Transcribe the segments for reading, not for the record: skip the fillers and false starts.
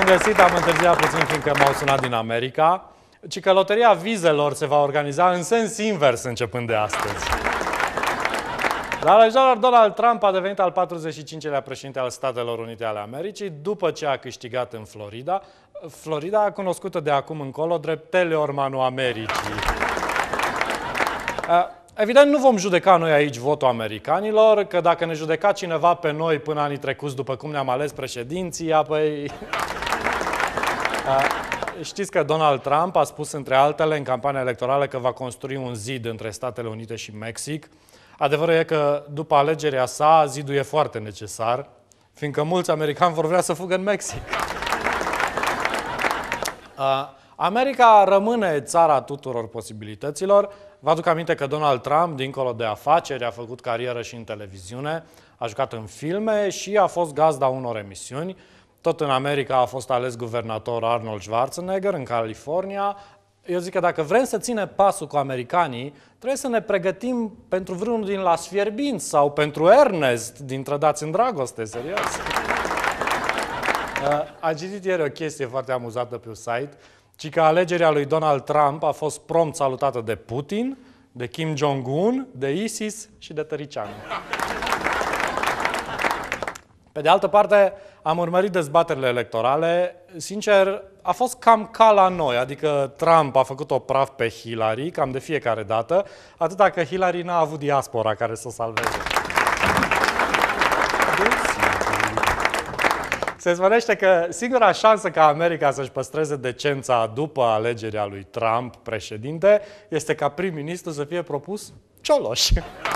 găsit, am întârziat puțin fiindcă m-au sunat din America, ci că loteria vizelor se va organiza în sens invers începând de astăzi. Dar Donald Trump a devenit al 45-lea președinte al Statelor Unite ale Americii după ce a câștigat în Florida. Florida, cunoscută de acum încolo drept Teleormanul Americii. Evident, nu vom judeca noi aici votul americanilor, că dacă ne judeca cineva pe noi până anii trecuți după cum ne-am ales președinții, apoi... Știți că Donald Trump a spus, între altele, în campania electorală că va construi un zid între Statele Unite și Mexic. Adevărul e că, după alegerea sa, zidul e foarte necesar, fiindcă mulți americani vor vrea să fugă în Mexic. America rămâne țara tuturor posibilităților. Vă aduc aminte că Donald Trump, dincolo de afaceri, a făcut carieră și în televiziune, a jucat în filme și a fost gazda unor emisiuni. Tot în America a fost ales guvernator Arnold Schwarzenegger, în California. Eu zic că dacă vrem să ținem pasul cu americanii, trebuie să ne pregătim pentru vreunul din Las Fierbinți sau pentru Ernest din Trădați în Dragoste, serios. Am citit ieri o chestie foarte amuzată pe un site, ci că alegerea lui Donald Trump a fost prompt salutată de Putin, de Kim Jong-un, de ISIS și de Tăricianu. Pe de altă parte, am urmărit dezbaterile electorale. Sincer, a fost cam ca la noi, adică Trump a făcut-o praf pe Hillary, cam de fiecare dată, atâta că Hillary n-a avut diaspora care să o salveze. Se spunește că singura șansă ca America să-și păstreze decența după alegerea lui Trump președinte este ca prim-ministru să fie propus Cioloș.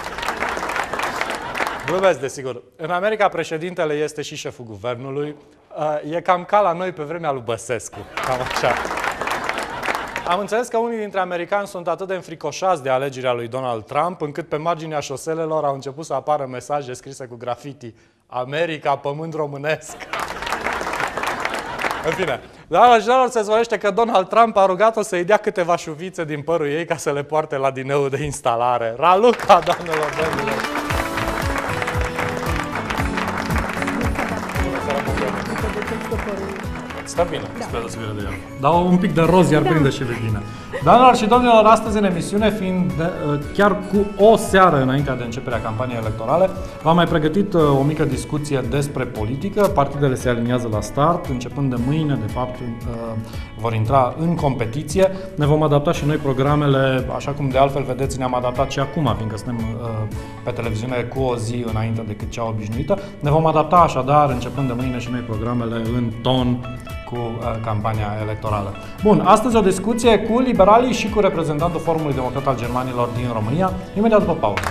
Glumesc, desigur. În America președintele este și șeful guvernului. E cam ca la noi pe vremea lui Băsescu. Cam așa. Am înțeles că unii dintre americani sunt atât de înfricoșați de alegerea lui Donald Trump, încât pe marginea șoselelor au început să apară mesaje scrise cu grafiti. America, pământ românesc. În fine, dar se zvorește că Donald Trump a rugat-o să-i dea câteva șuvițe din părul ei ca să le poarte la dineul de instalare. Raluca, doamnelor, domnilor! Stă bine, sper să vină de el. Dau un pic de roz, iar prinde și de bine. Doamnelor și domnilor, astăzi în emisiune, fiind chiar cu o seară înaintea de începerea campaniei electorale, v-am mai pregătit o mică discuție despre politică. Partidele se aliniază la start, începând de mâine, de fapt, vor intra în competiție. Ne vom adapta și noi programele, așa cum de altfel vedeți, ne-am adaptat și acum, fiindcă suntem pe televiziune cu o zi înainte decât cea obișnuită. Ne vom adapta așadar, începând de mâine, și noi programele în ton cu campania electorală. Bun, astăzi o discuție cu liberalii și cu reprezentantul Forumului Democrat al Germanilor din România, imediat după pauză.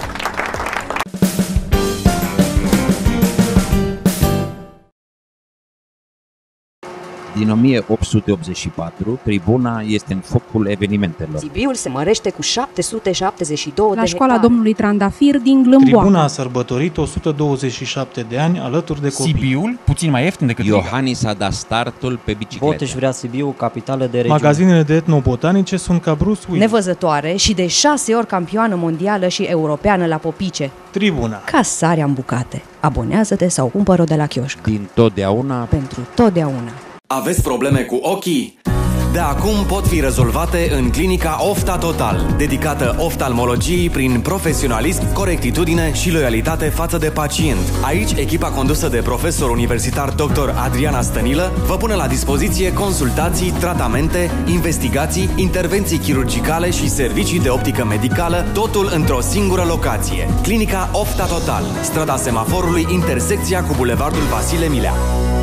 Din 1884, tribuna este în focul evenimentelor. Sibiul se mărește cu 772 la de școala hectare. domnului Trandafir din Glâmboacă. Tribuna a sărbătorit 127 de ani alături de copii. Sibiul, puțin mai ieftin decât Iohannis a dat startul pe bicicletă. Vot își vrea Sibiu, capitală de regiune. Magazinele de etnobotanice sunt ca Bruce Willis. Nevăzătoare și de 6 ori campioană mondială și europeană la popice. Tribuna. Ca sarea în bucate. Abonează-te sau cumpără de la chioșc. Din totdeauna. Pentru totdeauna. Aveți probleme cu ochii? De acum pot fi rezolvate în clinica Ofta Total, dedicată oftalmologiei prin profesionalism, corectitudine și loialitate față de pacient. Aici, echipa condusă de profesor universitar dr. Adriana Stănilă vă pune la dispoziție consultații, tratamente, investigații, intervenții chirurgicale și servicii de optică medicală, totul într-o singură locație. Clinica Ofta Total, strada Semaforului, intersecția cu bulevardul Vasile Milea.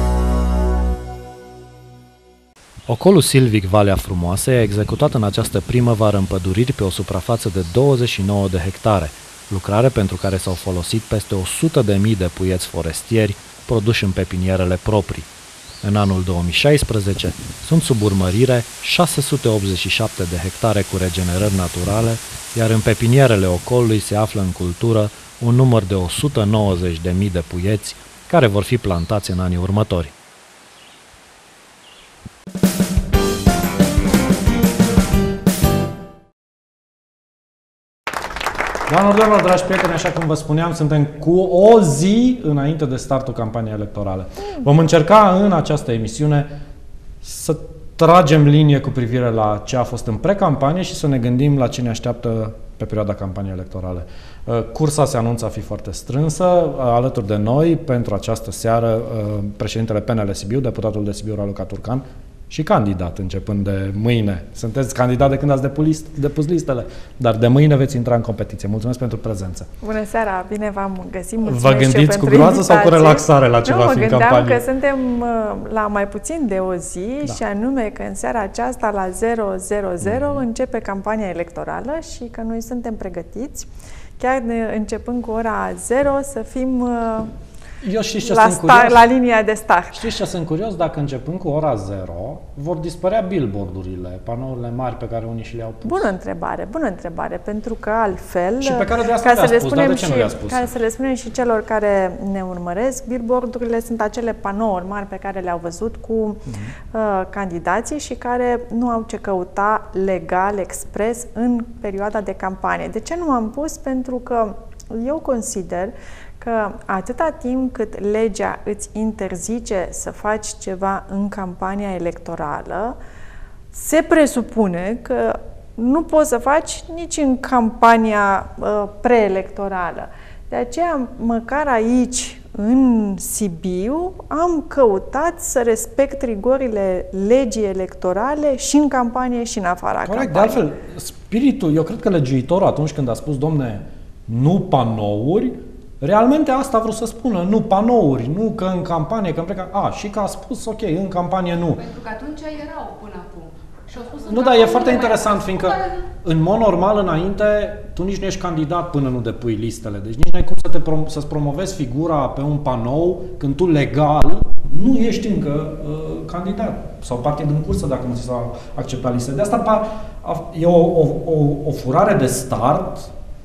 Ocolul silvic Valea Frumoasei a executat în această primăvară împăduriri pe o suprafață de 29 de hectare, lucrare pentru care s-au folosit peste 100.000 de puieți forestieri produși în pepinierele proprii. În anul 2016 sunt sub urmărire 687 de hectare cu regenerări naturale, iar în pepinierele ocolului se află în cultură un număr de 190.000 de puieți care vor fi plantați în anii următori. Doamnelor, dragi prieteni, așa cum vă spuneam, suntem cu o zi înainte de startul campaniei electorale. Vom încerca în această emisiune să tragem linie cu privire la ce a fost în precampanie și să ne gândim la ce ne așteaptă pe perioada campaniei electorale. Cursa se anunță a fi foarte strânsă. Alături de noi, pentru această seară, președintele PNL Sibiu, deputatul de Sibiu Raluca Turcan, și candidat începând de mâine. Sunteți candidat de când ați depus listele, dar de mâine veți intra în competiție. Mulțumesc pentru prezență. Bună seara, bine v-am găsit. Mulțumesc. Vă gândiți cu groază sau cu relaxare la ce va fi în campanie? Mă gândeam că suntem la mai puțin de o zi și anume că în seara aceasta la 0:00 începe campania electorală și că noi suntem pregătiți, chiar începând cu ora 0 să fim la linia de start. Știți ce sunt curios? Dacă începând cu ora 0 vor dispărea billboardurile, panourile mari pe care unii și le-au pus. Bună întrebare, pentru că altfel... Și pe care de asta le-a spus, dar de ce nu le-a spus? Ca să le spunem și celor care ne urmăresc, billboardurile sunt acele panouri mari pe care le-au văzut cu candidații și care nu au ce căuta legal, expres, în perioada de campanie. De ce nu am pus? Pentru că eu consider că atâta timp cât legea îți interzice să faci ceva în campania electorală, se presupune că nu poți să faci nici în campania preelectorală. De aceea, măcar aici, în Sibiu, am căutat să respect rigorile legii electorale și în campanie și în afara campaniei. De altfel, spiritul, eu cred că legiuitorul atunci când a spus, domne, nu panouri, realmente asta a vrut să spună, nu panouri, nu că în campanie, că în și că a spus, ok, în campanie nu. Pentru că atunci erau până acum. Nu, dar e foarte interesant, fiindcă în mod normal înainte tu nici nu ești candidat până nu depui listele. Deci nici n-ai cum să-ți promovezi figura pe un panou când tu legal nu ești încă candidat. Sau partid în cursă dacă nu ți s-a acceptat listele. De asta e o furare de start.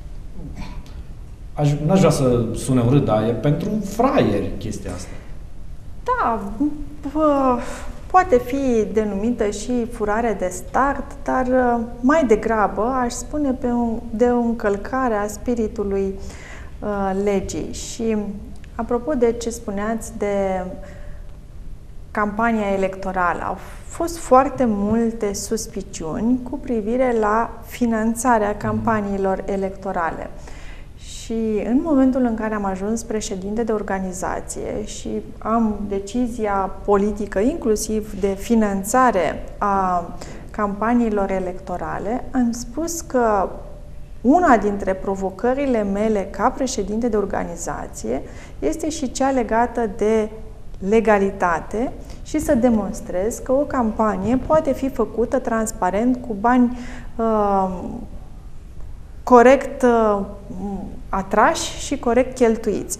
N-aș vrea să sune urât, dar e pentru fraieri chestia asta. Da, poate fi denumită și furare de start, dar mai degrabă aș spune de o încălcare a spiritului legii. Și apropo de ce spuneați de campania electorală, au fost foarte multe suspiciuni cu privire la finanțarea campaniilor electorale. Și în momentul în care am ajuns președinte de organizație și am decizia politică, inclusiv de finanțare a campaniilor electorale, am spus că una dintre provocările mele ca președinte de organizație este și cea legată de legalitate și să demonstrez că o campanie poate fi făcută transparent cu bani corect atrași și corect cheltuiți.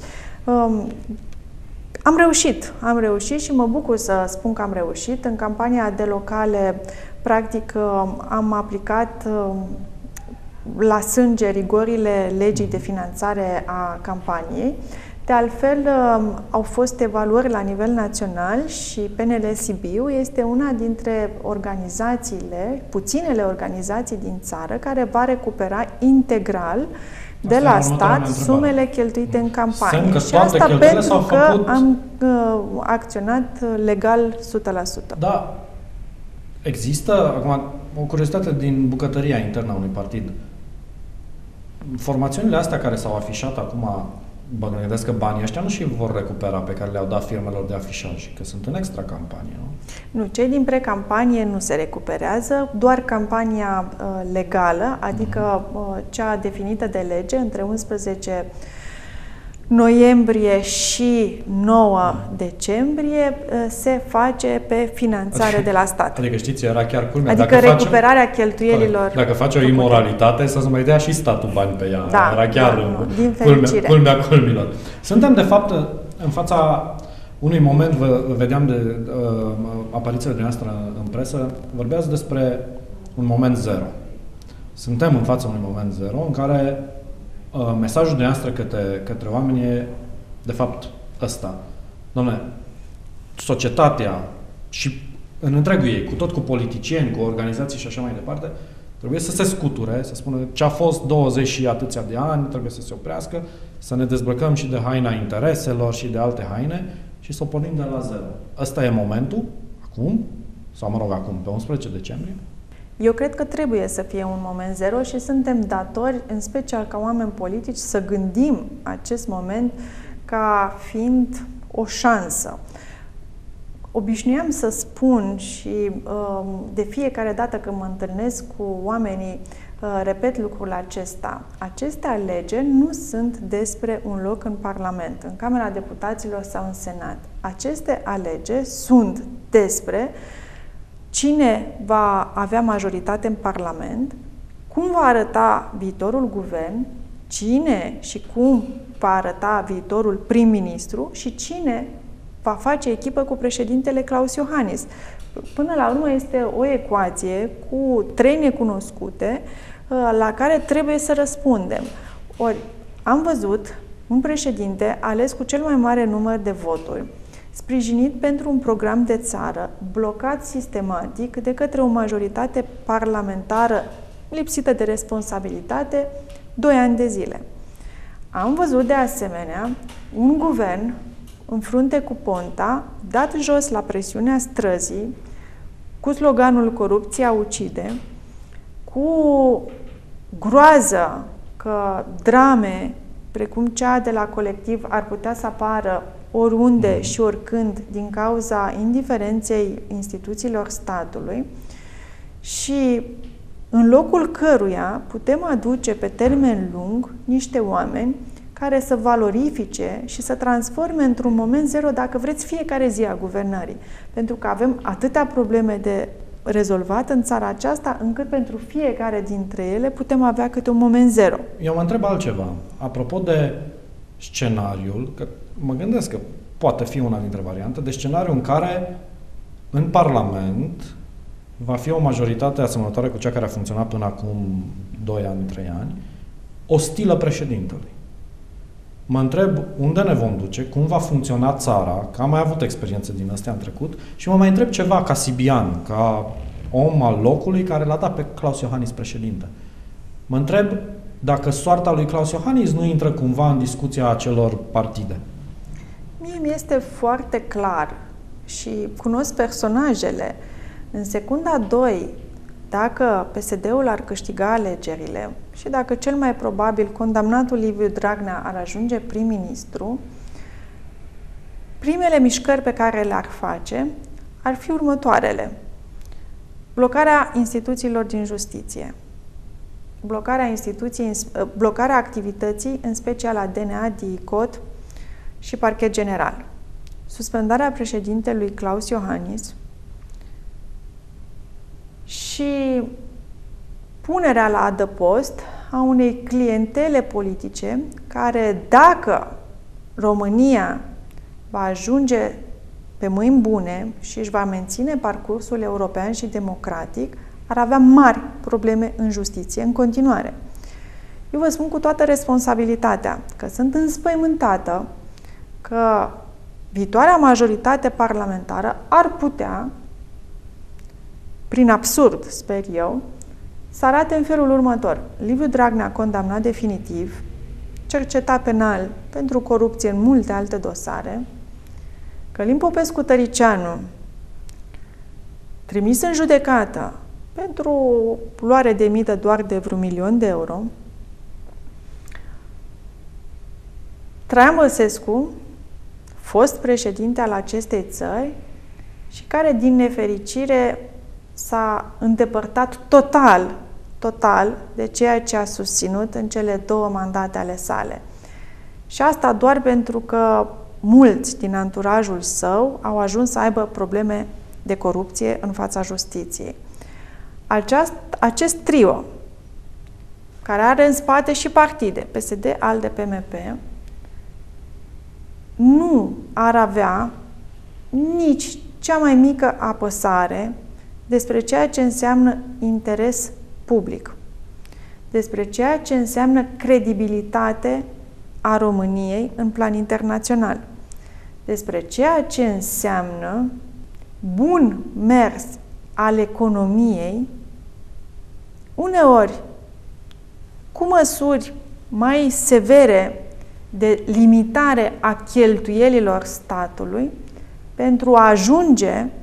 Am reușit și mă bucur să spun că am reușit. În campania de locale, practic, am aplicat la sânge rigorile legii de finanțare a campaniei. De altfel, au fost evaluări la nivel național și PNL Sibiu este una dintre puținele organizații din țară care va recupera integral de la stat sumele cheltuite în campanie. Și asta pentru că am acționat legal 100%. Da. Există, acum, o curiozitate din bucătăria internă a unui partid. Formațiunile astea care s-au afișat acum, mă gândesc că banii ăștia nu și vor recupera pe care le-au dat firmelor de afișaj, că sunt în extra campanie, nu? Nu, cei din precampanie nu se recuperează, doar campania legală, adică cea definită de lege între 11 noiembrie și 9 decembrie se face pe finanțare de la stat. Adică știți, era chiar culmea. Adică recuperarea cheltuielilor. Dacă faci o imoralitate, să-ți mai dea și statul bani pe ea. Da, era chiar culmea culmilor. Suntem, de fapt, în fața unui moment, vedeam de aparițiile dumneavoastră în presă, vorbeați despre un moment zero. Suntem în fața unui moment zero în care mesajul dumneavoastră către oameni e, de fapt, ăsta. Doamne, societatea și în întregul ei, cu politicieni, cu organizații și așa mai departe, trebuie să se scuture, să spună ce a fost 20 și atâția de ani, trebuie să se oprească, să ne dezbrăcăm și de haina intereselor și de alte haine și să o pornim de la zero. Ăsta e momentul, acum, Sau, mă rog, acum, pe 11 decembrie? Eu cred că trebuie să fie un moment zero și suntem datori, în special ca oameni politici, să gândim acest moment ca fiind o șansă. Obișnuiam să spun și de fiecare dată când mă întâlnesc cu oamenii, repet lucrul acesta. Aceste alegeri nu sunt despre un loc în Parlament, în Camera Deputaților sau în Senat. Aceste alegeri sunt despre cine va avea majoritate în Parlament, cum va arăta viitorul guvern, cine și cum va arăta viitorul prim-ministru și cine va face echipă cu președintele Klaus Iohannis. Până la urmă este o ecuație cu 3 necunoscute la care trebuie să răspundem. Ori am văzut un președinte ales cu cel mai mare număr de voturi, sprijinit pentru un program de țară, blocat sistematic de către o majoritate parlamentară lipsită de responsabilitate 2 ani de zile. Am văzut de asemenea un guvern în frunte cu Ponta, dat jos la presiunea străzii, cu sloganul "Corupția ucide", cu groază că drame precum cea de la Colectiv ar putea să apară oriunde și oricând din cauza indiferenței instituțiilor statului și în locul căruia putem aduce pe termen lung niște oameni care să valorifice și să transforme într-un moment zero, dacă vreți, fiecare zi a guvernării. Pentru că avem atâtea probleme de rezolvat în țara aceasta, încât pentru fiecare dintre ele putem avea câte un moment zero. Eu mă întreb altceva. Apropo de scenariul, că mă gândesc că poate fi una dintre variante, de scenariul în care în Parlament va fi o majoritate asemănătoare cu cea care a funcționat până acum 2 ani, 3 ani, ostilă președintelui. Mă întreb unde ne vom duce, cum va funcționa țara, că am mai avut experiențe din astea în trecut și mă mai întreb ceva ca sibian, ca om al locului care l-a dat pe Klaus Iohannis președinte. Mă întreb dacă soarta lui Klaus Iohannis nu intră cumva în discuția acelor partide. Mie mi-este foarte clar și cunosc personajele. În secunda 2, dacă PSD-ul ar câștiga alegerile și dacă cel mai probabil condamnatul Liviu Dragnea ar ajunge prim-ministru, primele mișcări pe care le-ar face ar fi următoarele. Blocarea instituțiilor din justiție, blocarea activității, în special a DNA, DICOT și Parchet General, suspendarea președintelui Klaus Iohannis și punerea la adăpost a unei clientele politice care, dacă România va ajunge pe mâini bune și își va menține parcursul european și democratic, ar avea mari probleme în justiție în continuare. Eu vă spun cu toată responsabilitatea că sunt înspăimântată că viitoarea majoritate parlamentară ar putea, prin absurd, sper eu, să arate în felul următor. Liviu Dragnea condamnat definitiv, cercetat penal pentru corupție în multe alte dosare, Călin Popescu-Tăricianu trimis în judecată pentru luare de mită doar de vreo 1 milion de euro, Traian Băsescu, fost președinte al acestei țări și care, din nefericire, s-a îndepărtat total de ceea ce a susținut în cele 2 mandate ale sale. Și asta doar pentru că mulți din anturajul său au ajuns să aibă probleme de corupție în fața justiției. Acest trio, care are în spate și partide, PSD, ALDE, PMP, nu ar avea nici cea mai mică apăsare despre ceea ce înseamnă interes public, despre ceea ce înseamnă credibilitate a României în plan internațional, despre ceea ce înseamnă bun mers al economiei, uneori cu măsuri mai severe de limitare a cheltuielilor statului, pentru a ajunge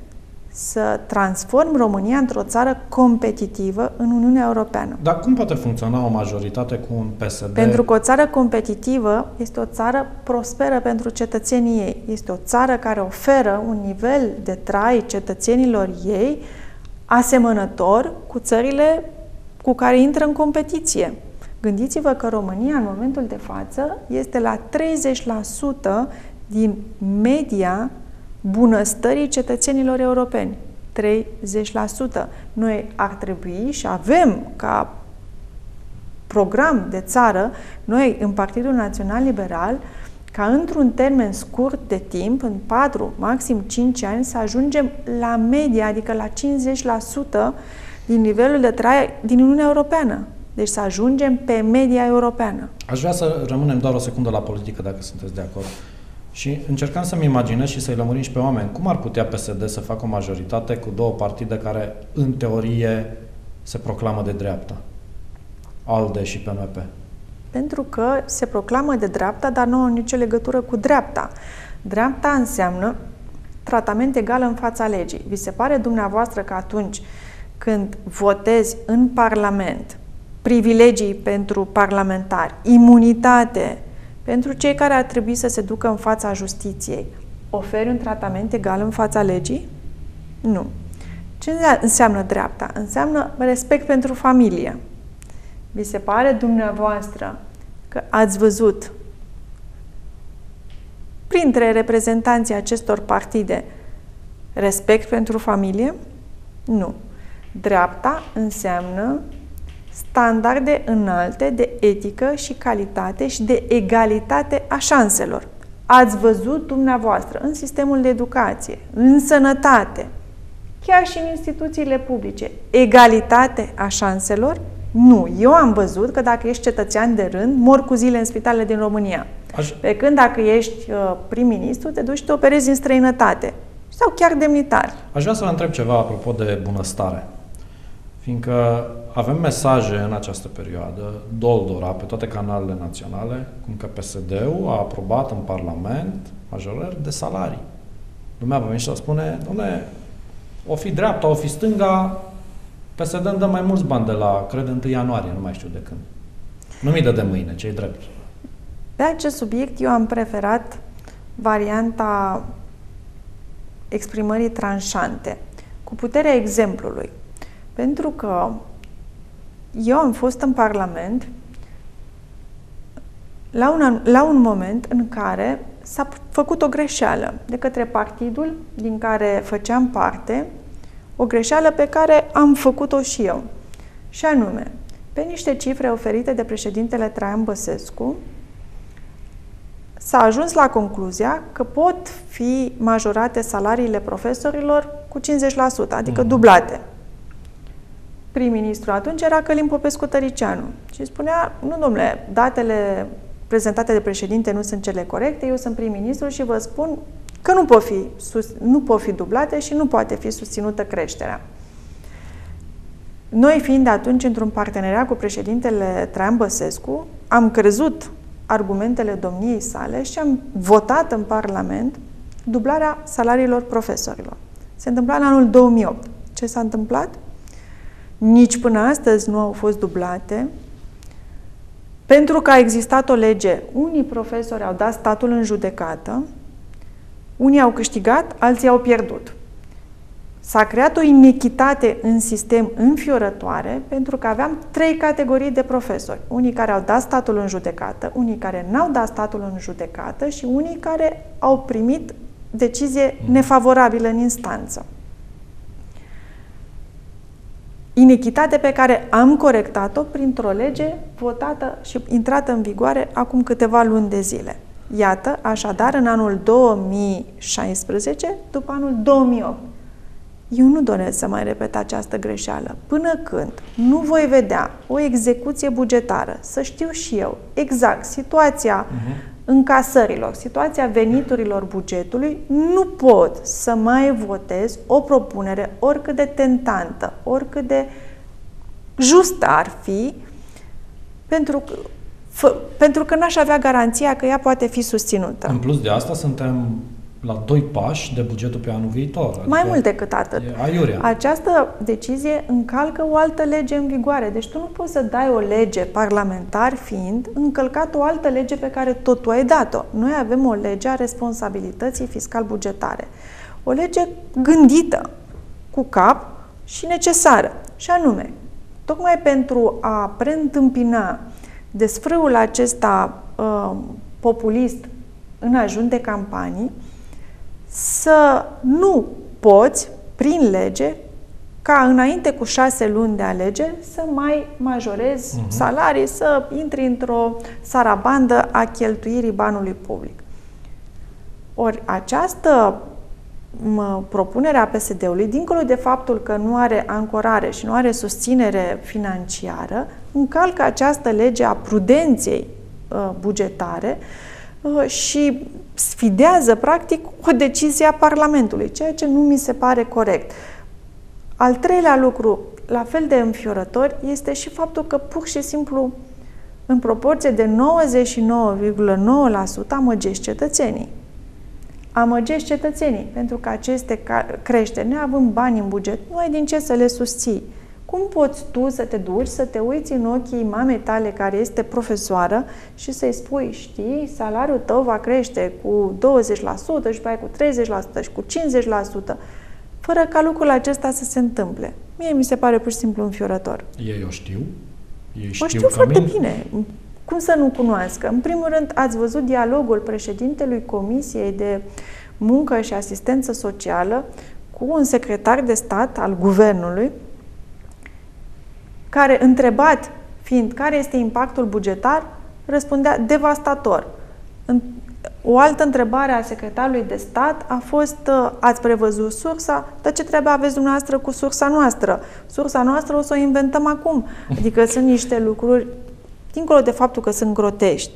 să transform România într-o țară competitivă în Uniunea Europeană. Dar cum poate funcționa o majoritate cu un PSD? Pentru că o țară competitivă este o țară prosperă pentru cetățenii ei. Este o țară care oferă un nivel de trai cetățenilor ei asemănător cu țările cu care intră în competiție. Gândiți-vă că România, în momentul de față, este la 30% din media bunăstării cetățenilor europeni. 30%. Noi ar trebui și avem ca program de țară, noi în Partidul Național Liberal, ca într-un termen scurt de timp, în 4, maxim 5 ani, să ajungem la media, adică la 50% din nivelul de trai din Uniunea Europeană. Deci să ajungem pe media europeană. Aș vrea să rămânem doar o secundă la politică, dacă sunteți de acord. Și încercam să-mi imaginez și să-i lămurim și pe oameni. Cum ar putea PSD să facă o majoritate cu două partide care, în teorie, se proclamă de dreapta? ALDE și PMP. Pentru că se proclamă de dreapta, dar nu au nicio legătură cu dreapta. Dreapta înseamnă tratament egal în fața legii. Vi se pare dumneavoastră că atunci când votezi în Parlament privilegii pentru parlamentari, imunitate pentru cei care ar trebui să se ducă în fața justiției, oferi un tratament egal în fața legii? Nu. Ce înseamnă dreapta? Înseamnă respect pentru familie. Vi se pare dumneavoastră că ați văzut printre reprezentanții acestor partide respect pentru familie? Nu. Dreapta înseamnă standarde înalte de etică și calitate și de egalitate a șanselor. Ați văzut dumneavoastră în sistemul de educație, în sănătate, chiar și în instituțiile publice, egalitate a șanselor? Nu. Eu am văzut că dacă ești cetățean de rând, mor cu zile în spitalele din România. Pe când dacă ești prim-ministru, te duci și te operezi în străinătate. Sau chiar demnitar. Aș vrea să vă întreb ceva apropo de bunăstare. Fiindcă avem mesaje în această perioadă, doldora, pe toate canalele naționale, cum că PSD-ul a aprobat în Parlament majorări de salarii. Lumea va veni și spune, dom'le, o fi dreapta, o fi stânga, PSD îmi dă mai mulți bani de la, cred, 1 ianuarie, nu mai știu de când. Nu mi dă de mâine, ce-i drept. Pe acest subiect eu am preferat varianta exprimării tranșante, cu puterea exemplului. Pentru că eu am fost în Parlament la un moment în care s-a făcut o greșeală de către partidul din care făceam parte, o greșeală pe care am făcut-o și eu. Și anume, pe niște cifre oferite de președintele Traian Băsescu, s-a ajuns la concluzia că pot fi majorate salariile profesorilor cu 50%, adică dublate. Prim-ministru atunci era Călin Popescu-Tăricianu și spunea, nu domnule, datele prezentate de președinte nu sunt cele corecte, eu sunt prim-ministru și vă spun că nu pot fi dublate și nu poate fi susținută creșterea. Noi fiind atunci într-un parteneriat cu președintele Traian Băsescu, am crezut argumentele domniei sale și am votat în Parlament dublarea salariilor profesorilor. Se întâmpla în anul 2008. Ce s-a întâmplat? Nici până astăzi nu au fost dublate, pentru că a existat o lege. Unii profesori au dat statul în judecată, unii au câștigat, alții au pierdut. S-a creat o inechitate în sistem înfiorătoare, pentru că aveam 3 categorii de profesori. Unii care au dat statul în judecată, unii care n-au dat statul în judecată și unii care au primit decizie nefavorabilă în instanță. Inechitate pe care am corectat-o printr-o lege votată și intrată în vigoare acum câteva luni de zile. Iată, așadar, în anul 2016, după anul 2008. Eu nu doresc să mai repet această greșeală. Până când nu voi vedea o execuție bugetară, să știu și eu exact situația încasărilor, situația veniturilor bugetului, nu pot să mai votez o propunere oricât de tentantă, oricât de justă ar fi, pentru că n-aș avea garanția că ea poate fi susținută. În plus de asta, suntem la 2 pași de bugetul pe anul viitor. Adică mai mult decât atât. Aiurea. Această decizie încalcă o altă lege în vigoare. Deci tu nu poți să dai o lege, parlamentar fiind, încălcat o altă lege pe care tot tu ai dat-o. Noi avem o lege a responsabilității fiscal-bugetare. O lege gândită, cu cap și necesară. Și anume, tocmai pentru a preîntâmpina desfrâul acesta populist în ajun de campanii, să nu poți, prin lege, ca înainte cu 6 luni de alegeri, să mai majorezi salarii, să intri într-o sarabandă a cheltuirii banului public. Ori această propunere a PSD-ului, dincolo de faptul că nu are ancorare și nu are susținere financiară, încalcă această lege a prudenței bugetare și sfidează, practic, o decizie a Parlamentului, ceea ce nu mi se pare corect. Al treilea lucru, la fel de înfiorător, este și faptul că, pur și simplu, în proporție de 99,9% amăgești cetățenii. Amăgești cetățenii, pentru că aceste creșteri, neavând bani în buget, nu ai din ce să le susții. Cum poți tu să te duci, să te uiți în ochii mamei tale care este profesoară și să-i spui, știi, salariul tău va crește cu 20% și cu 30% și cu 50%, fără ca lucrul acesta să se întâmple? Mie mi se pare pur și simplu înfiorător. Ei o știu? O știu foarte bine. Cum să nu cunoască? În primul rând, ați văzut dialogul președintelui Comisiei de Muncă și Asistență Socială cu un secretar de stat al guvernului, care, întrebat fiind care este impactul bugetar, răspundea devastator. O altă întrebare a secretarului de stat a fost: ați prevăzut sursa? Dar ce treabă aveți dumneavoastră cu sursa noastră? Sursa noastră o să o inventăm acum. Adică sunt niște lucruri, dincolo de faptul că sunt grotești,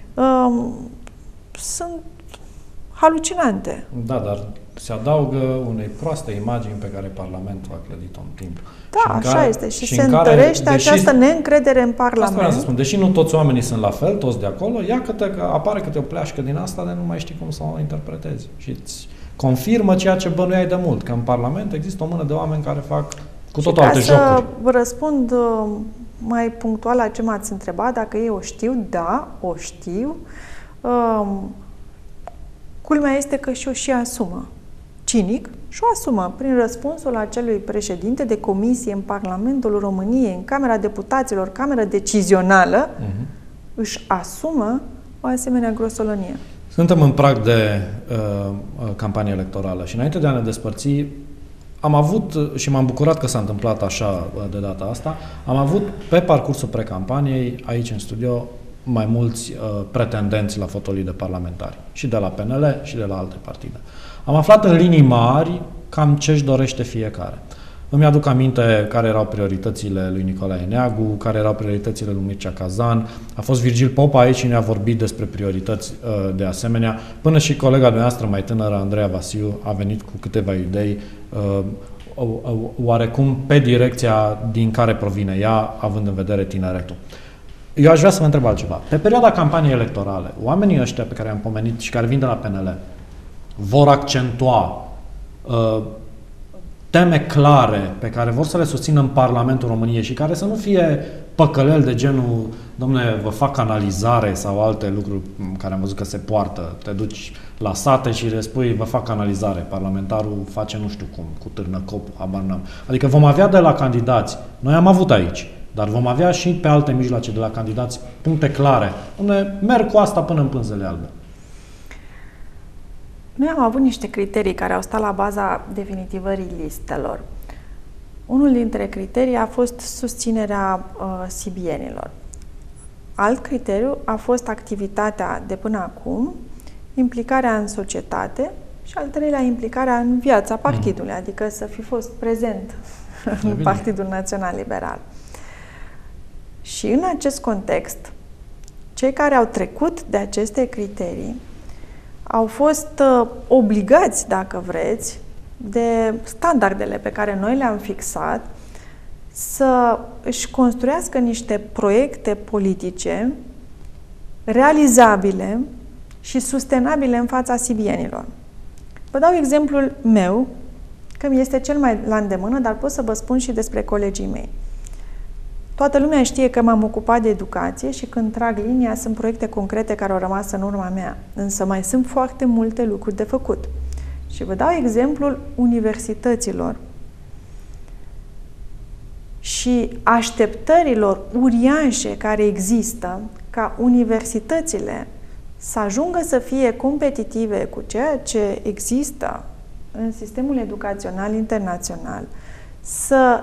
sunt halucinante. Da, dar se adaugă unei proaste imagini pe care Parlamentul a clădit-o în timp. Da, așa este. Și se întărește această neîncredere în Parlament. Asta vreau să spun. Deși nu toți oamenii sunt la fel, toți de acolo, că apare câte o pleașcă din asta de nu mai știi cum să o interpretezi. Și îți confirmă ceea ce bănuiai de mult, că în Parlament există o mână de oameni care fac cu totul alte jocuri. Ca să vă răspund mai punctual la ce m-ați întrebat, dacă ei o știu, da, o știu. Culmea este că și-o și asumă. Cinic, și-o asumă prin răspunsul acelui președinte de comisie în Parlamentul României, în Camera Deputaților, Camera Decizională, își asumă o asemenea grosolonie. Suntem în prag de campanie electorală și înainte de a ne despărți, am avut, și m-am bucurat că s-a întâmplat așa de data asta, am avut pe parcursul precampaniei, aici în studio, mai mulți pretendenți la fotolii de parlamentari, și de la PNL și de la alte partide. Am aflat în linii mari cam ce-și dorește fiecare. Îmi aduc aminte care erau prioritățile lui Nicolae Neagu, care erau prioritățile lui Mircea Cazan. A fost Virgil Popa aici și ne-a vorbit despre priorități de asemenea. Până și colega noastră mai tânără, Andreea Vasiu, a venit cu câteva idei oarecum pe direcția din care provine ea, având în vedere tineretul. Eu aș vrea să vă întreb altceva. Pe perioada campaniei electorale, oamenii ăștia pe care am pomenit și care vin de la PNL vor accentua teme clare pe care vor să le susțină în Parlamentul României și care să nu fie păcăleli de genul, dom'le, vă fac analizare sau alte lucruri care am văzut că se poartă. Te duci la sate și le spui, vă fac analizare. Parlamentarul face nu știu cum, cu târnăcopul, habar n-am. Adică vom avea de la candidați, noi am avut aici, dar vom avea și pe alte mijloace de la candidați puncte clare, unde merg cu asta până în pânzele albe. Noi am avut niște criterii care au stat la baza definitivării listelor. Unul dintre criterii a fost susținerea sibienilor. Alt criteriu a fost activitatea de până acum, implicarea în societate și al treilea, implicarea în viața partidului, adică să fi fost prezent în Partidul Național Liberal. Și în acest context, cei care au trecut de aceste criterii au fost obligați, dacă vreți, de standardele pe care noi le-am fixat, să își construiască niște proiecte politice realizabile și sustenabile în fața sibienilor. Vă dau exemplul meu, că mi este cel mai la îndemână, dar pot să vă spun și despre colegii mei. Toată lumea știe că m-am ocupat de educație și când trag linia sunt proiecte concrete care au rămas în urma mea, însă mai sunt foarte multe lucruri de făcut. Și vă dau exemplul universităților și așteptărilor uriașe care există ca universitățile să ajungă să fie competitive cu ceea ce există în sistemul educațional internațional, să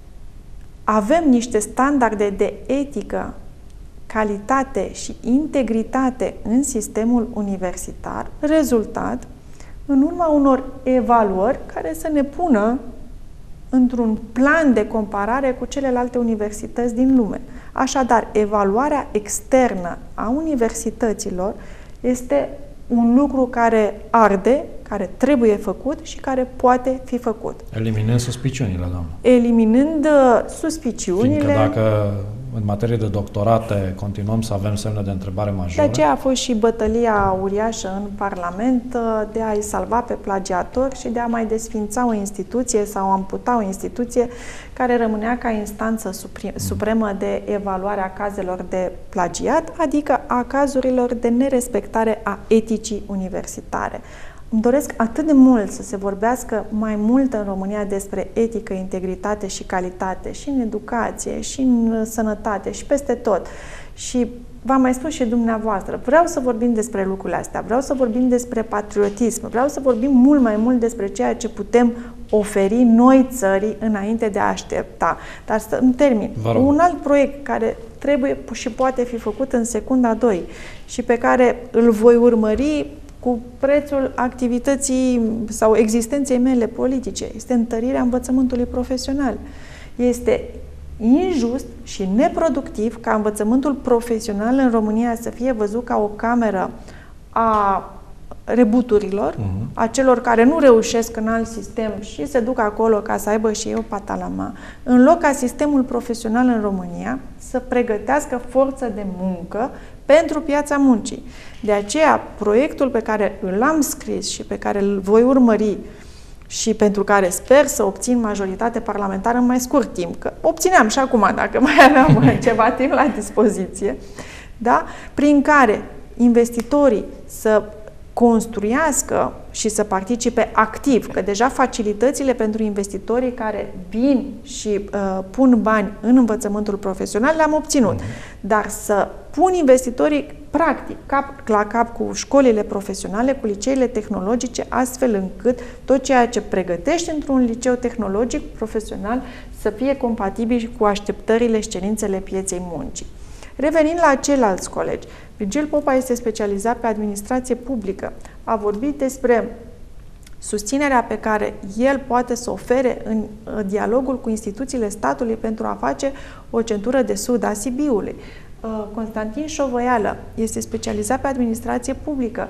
avem niște standarde de etică, calitate și integritate în sistemul universitar, rezultat în urma unor evaluări care să ne pună într-un plan de comparare cu celelalte universități din lume. Așadar, evaluarea externă a universităților este un lucru care arde, care trebuie făcut și care poate fi făcut. Eliminând suspiciunile, doamnă. Eliminând suspiciunile. Fiindcă dacă în materie de doctorate continuăm să avem semne de întrebare majore. De aceea a fost și bătălia uriașă în Parlament de a-i salva pe plagiatori și de a mai desfința o instituție sau amputa o instituție care rămânea ca instanță supremă de evaluare a cazelor de plagiat, adică a cazurilor de nerespectare a eticii universitare. Îmi doresc atât de mult să se vorbească mai mult în România despre etică, integritate și calitate, și în educație, și în sănătate, și peste tot. Și v-am mai spus și dumneavoastră, vreau să vorbim despre lucrurile astea, vreau să vorbim despre patriotism, vreau să vorbim mult mai mult despre ceea ce putem oferi noi țării înainte de a aștepta. Dar să îmi termin. Un alt proiect care trebuie și poate fi făcut în secunda 2 și pe care îl voi urmări cu prețul activității sau existenței mele politice, este întărirea învățământului profesional. Este injust și neproductiv ca învățământul profesional în România să fie văzut ca o cameră a rebuturilor, a celor care nu reușesc în alt sistem și se duc acolo ca să aibă și ei o patalama, în loc ca sistemul profesional în România să pregătească forță de muncă pentru piața muncii. De aceea, proiectul pe care îl am scris și pe care îl voi urmări și pentru care sper să obțin majoritate parlamentară în mai scurt timp, că obțineam și acum, dacă mai aveam ceva timp la dispoziție, da? Prin care investitorii să construiască și să participe activ, că deja facilitățile pentru investitorii care vin și pun bani în învățământul profesional le-am obținut. Dar să pun investitorii practic, cap la cap cu școlile profesionale, cu liceele tehnologice, astfel încât tot ceea ce pregătești într-un liceu tehnologic profesional să fie compatibil cu așteptările și cerințele pieței muncii. Revenind la ceilalți colegi, Virgil Popa este specializat pe administrație publică. A vorbit despre susținerea pe care el poate să ofere în dialogul cu instituțiile statului pentru a face o centură de sud a Sibiului. Constantin Șovăială este specializat pe administrație publică.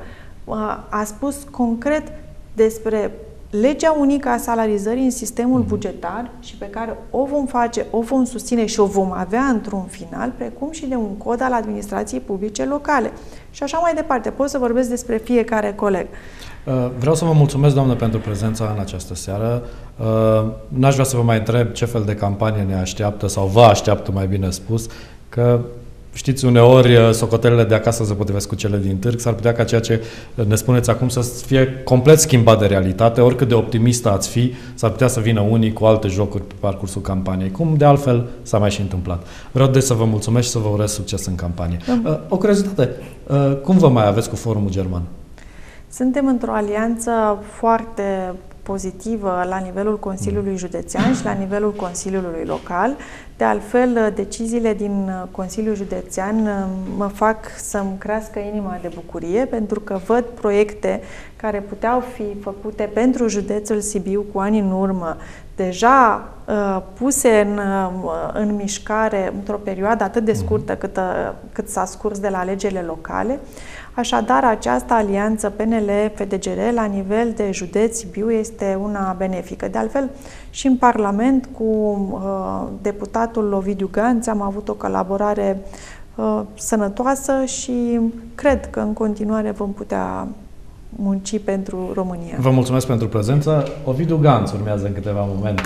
A spus concret despre legea unică a salarizării în sistemul bugetar și pe care o vom face, o vom susține și o vom avea într-un final, precum și de un cod al administrației publice locale. Și așa mai departe. Pot să vorbesc despre fiecare coleg. Vreau să vă mulțumesc, doamnă, pentru prezența în această seară. N-aș vrea să vă mai întreb ce fel de campanie ne așteaptă sau vă așteaptă, mai bine spus, că știți, uneori socotelele de acasă se potrivesc cu cele din târg. S-ar putea ca ceea ce ne spuneți acum să fie complet schimbat de realitate. Oricât de optimistă ați fi, s-ar putea să vină unii cu alte jocuri pe parcursul campaniei, cum de altfel s-a mai și întâmplat. Vreau deci să vă mulțumesc și să vă urez succes în campanie. O curiozitate, cum vă mai aveți cu Forumul German? Suntem într-o alianță foarte pozitivă la nivelul Consiliului Județean și la nivelul Consiliului Local. De altfel, deciziile din Consiliul Județean mă fac să-mi crească inima de bucurie, pentru că văd proiecte care puteau fi făcute pentru județul Sibiu cu ani în urmă, deja puse în mișcare într-o perioadă atât de scurtă cât s-a scurs de la alegerile locale. Așadar, această alianță PNL-FDGR la nivel de județ Sibiu este una benefică. De altfel, și în Parlament cu deputatul Ovidiu Ganț am avut o colaborare sănătoasă și cred că în continuare vom putea munci pentru România. Vă mulțumesc pentru prezență. Ovidiu Ganț urmează în câteva momente.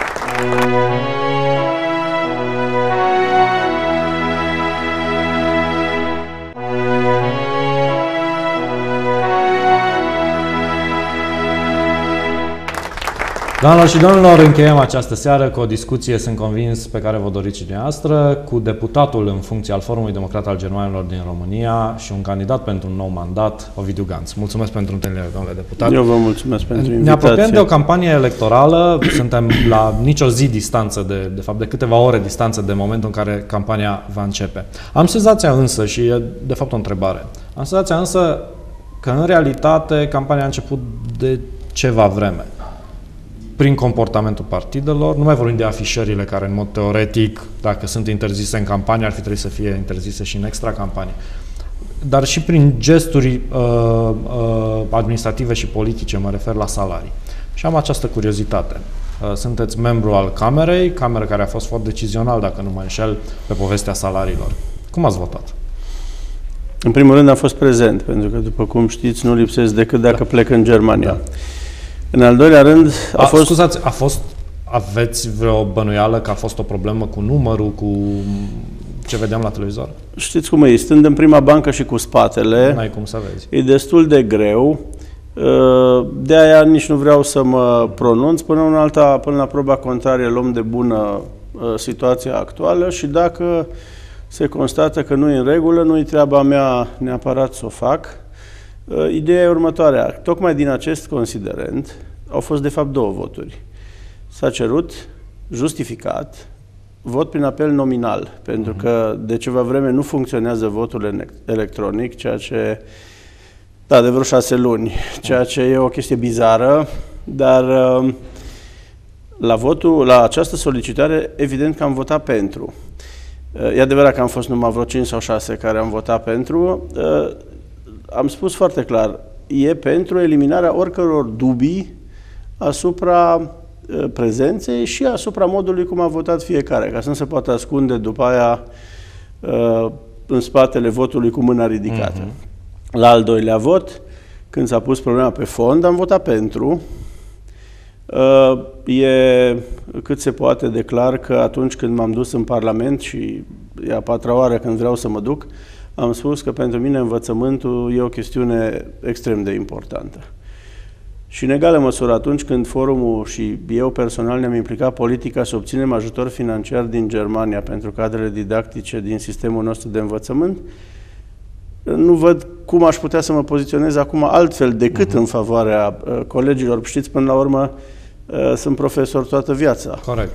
Doamnelor și domnilor, încheiem această seară cu o discuție, sunt convins, pe care vă doriți și dumneavoastră, cu deputatul în funcție al Forumului Democrat al Germanilor din România și un candidat pentru un nou mandat, Ovidiu Ganț. Mulțumesc pentru întâlnire, domnule deputat. Eu vă mulțumesc pentru invitație. Ne apropiem de o campanie electorală, suntem la nicio zi distanță, de fapt de câteva ore distanță de momentul în care campania va începe. Am senzația însă, și e de fapt o întrebare, am senzația însă că în realitate campania a început de ceva vreme. Prin comportamentul partidelor, nu mai vorbim de afișările care în mod teoretic, dacă sunt interzise în campanie, ar fi trebuit să fie interzise și în extra-campanie, dar și prin gesturi administrative și politice, mă refer la salarii. Și am această curiozitate. Sunteți membru al Camerei, cameră care a fost foarte decizional, dacă nu mă înșel, pe povestea salariilor. Cum ați votat? În primul rând am fost prezent, pentru că, după cum știți, nu lipsesc decât dacă plec în Germania. Da. În al doilea rând a fost... Scuzați, aveți vreo bănuială că a fost o problemă cu numărul, cu ce vedeam la televizor? Știți cum e, stând în prima bancă și cu spatele, n-ai cum să vezi. E destul de greu, de aia nici nu vreau să mă pronunț, până la proba contrarie luăm de bună situația actuală și dacă se constată că nu e în regulă, nu e treaba mea neapărat să o fac. Ideea e următoarea. Tocmai din acest considerent au fost de fapt două voturi. S-a cerut, justificat, vot prin apel nominal, pentru că de ceva vreme nu funcționează votul electronic, ceea ce, da, de vreo 6 luni, ceea ce e o chestie bizară, dar la această solicitare, evident că am votat pentru. E adevărat că am fost numai vreo 5 sau 6 care am votat pentru. Am spus foarte clar, e pentru eliminarea oricăror dubii asupra prezenței și asupra modului cum a votat fiecare, ca să nu se poată ascunde după aia în spatele votului cu mâna ridicată. La al doilea vot, când s-a pus problema pe fond, am votat pentru. E cât se poate de clar că atunci când m-am dus în Parlament și e a 4-a oară când vreau să mă duc, am spus că pentru mine învățământul e o chestiune extrem de importantă. Și în egală măsură atunci când forumul și eu personal ne-am implicat politic ca să obținem ajutor financiar din Germania pentru cadrele didactice din sistemul nostru de învățământ, nu văd cum aș putea să mă poziționez acum altfel decât în favoarea colegilor. Știți, până la urmă, sunt profesor toată viața. Corect.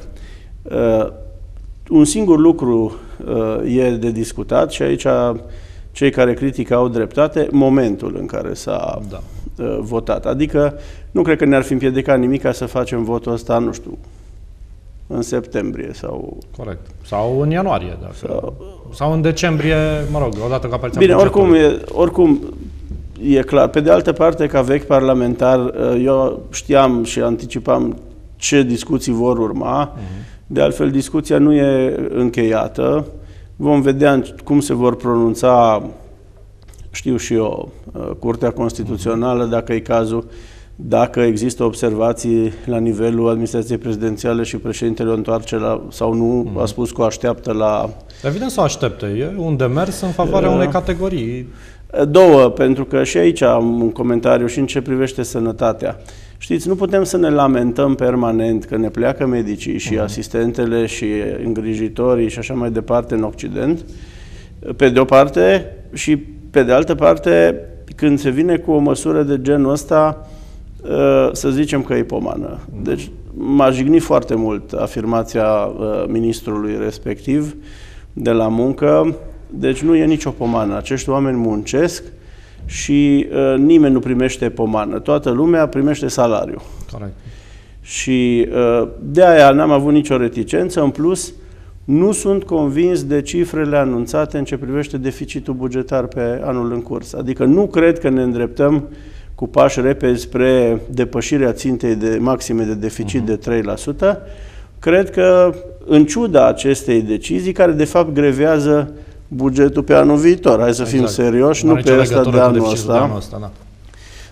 Un singur lucru e de discutat și aici cei care critică au dreptate, momentul în care s-a votat. Adică nu cred că ne-ar fi împiedicat nimic ca să facem votul ăsta, nu știu, în septembrie sau... Corect. Sau în ianuarie, sau în decembrie, mă rog, odată cu apariția bugetului. Oricum e clar. Pe de altă parte, ca vechi parlamentar, eu știam și anticipam ce discuții vor urma. De altfel, discuția nu e încheiată. Vom vedea cum se vor pronunța, știu și eu, Curtea Constituțională, dacă e cazul, dacă există observații la nivelul administrației prezidențiale și președintele o întoarce sau nu, a spus că o așteaptă la... Evident să o aștepte. E un demers în favoarea unei categorii. Două, pentru că și aici am un comentariu și în ce privește sănătatea. Știți, nu putem să ne lamentăm permanent că ne pleacă medicii și asistentele și îngrijitorii și așa mai departe în Occident, pe de o parte, și pe de altă parte, când se vine cu o măsură de genul ăsta, să zicem că e pomană. Deci m-a jignit foarte mult afirmația ministrului respectiv de la muncă. Deci nu e nicio pomană. Acești oameni muncesc și nimeni nu primește pomană. Toată lumea primește salariu. Corect. Și de aia n-am avut nicio reticență. În plus, nu sunt convins de cifrele anunțate în ce privește deficitul bugetar pe anul în curs. Adică nu cred că ne îndreptăm cu pași repezi spre depășirea țintei maxime de deficit de 3%. Cred că, în ciuda acestei decizii, care de fapt grevează bugetul pe anul viitor, hai să fim serioși, nu pe ăsta de anul ăsta.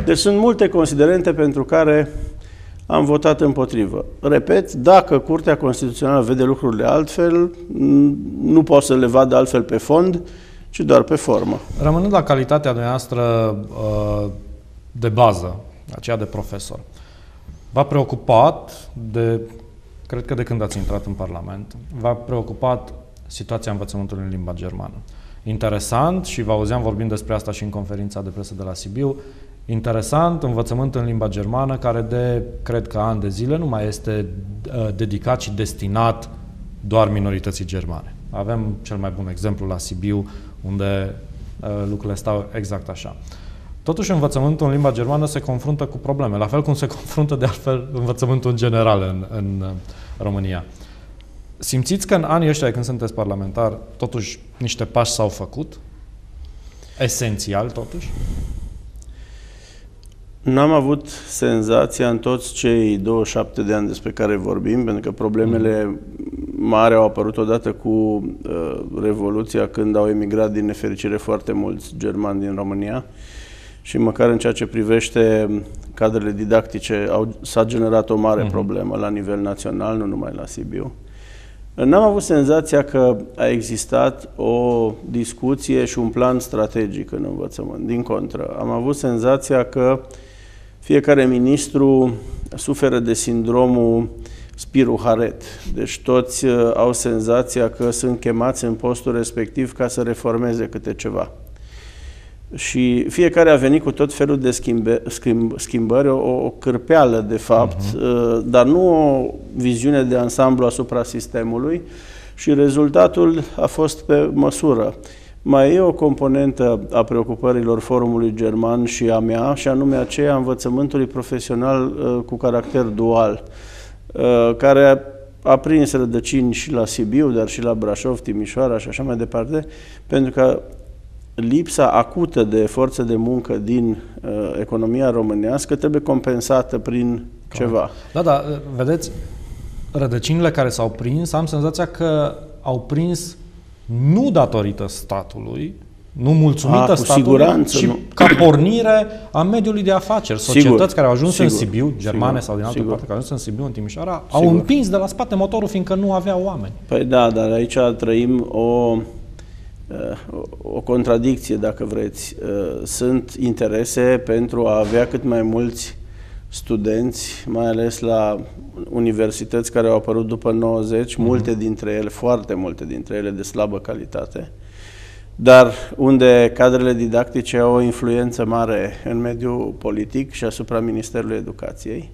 Deci sunt multe considerente pentru care am votat împotrivă. Repet, dacă Curtea Constituțională vede lucrurile altfel, nu poate să le vadă altfel pe fond, ci doar pe formă. Rămânând la calitatea noastră de bază, aceea de profesor, v-a preocupat, cred că de când ați intrat în Parlament, v-a preocupat situația învățământului în limba germană. Interesant, și vă auzeam vorbind despre asta și în conferința de presă de la Sibiu, interesant, învățământ în limba germană, care cred că ani de zile, nu mai este dedicat și destinat doar minorității germane. Avem cel mai bun exemplu la Sibiu, unde lucrurile stau exact așa. Totuși, învățământul în limba germană se confruntă cu probleme, la fel cum se confruntă de altfel învățământul în general în România. Simțiți că în anii ăștia, când sunteți parlamentar, totuși niște pași s-au făcut? Esențial, totuși? N-am avut senzația în toți cei 27 de ani despre care vorbim, pentru că problemele mari au apărut odată cu Revoluția, când au emigrat din nefericire foarte mulți germani din România. Și măcar în ceea ce privește cadrele didactice s-a generat o mare problemă la nivel național, nu numai la Sibiu. N-am avut senzația că a existat o discuție și un plan strategic în învățământ. Din contră, am avut senzația că fiecare ministru suferă de sindromul Spiru Haret. Deci toți au senzația că sunt chemați în postul respectiv ca să reformeze câte ceva. Și fiecare a venit cu tot felul de schimbări, o cârpeală de fapt, dar nu o viziune de ansamblu asupra sistemului, și rezultatul a fost pe măsură. Mai e o componentă a preocupărilor Forumului German și a mea, și anume aceea a învățământului profesional cu caracter dual, care a prins rădăcini și la Sibiu, dar și la Brașov, Timișoara și așa mai departe, pentru că lipsa acută de forță de muncă din economia românească trebuie compensată prin ceva. Da, da, vedeți, rădăcinile care s-au prins, am senzația că au prins nu datorită statului, nu mulțumită statului, ci ca pornire a mediului de afaceri. Societăți care au ajuns în Sibiu, germane sau din altă parte, care au ajuns în Sibiu, în Timișoara, au împins de la spate motorul, fiindcă nu aveau oameni. Păi da, dar aici trăim o contradicție, dacă vreți. Sunt interese pentru a avea cât mai mulți studenți, mai ales la universități care au apărut după 90, multe dintre ele, foarte multe dintre ele de slabă calitate, dar unde cadrele didactice au o influență mare în mediul politic și asupra Ministerului Educației.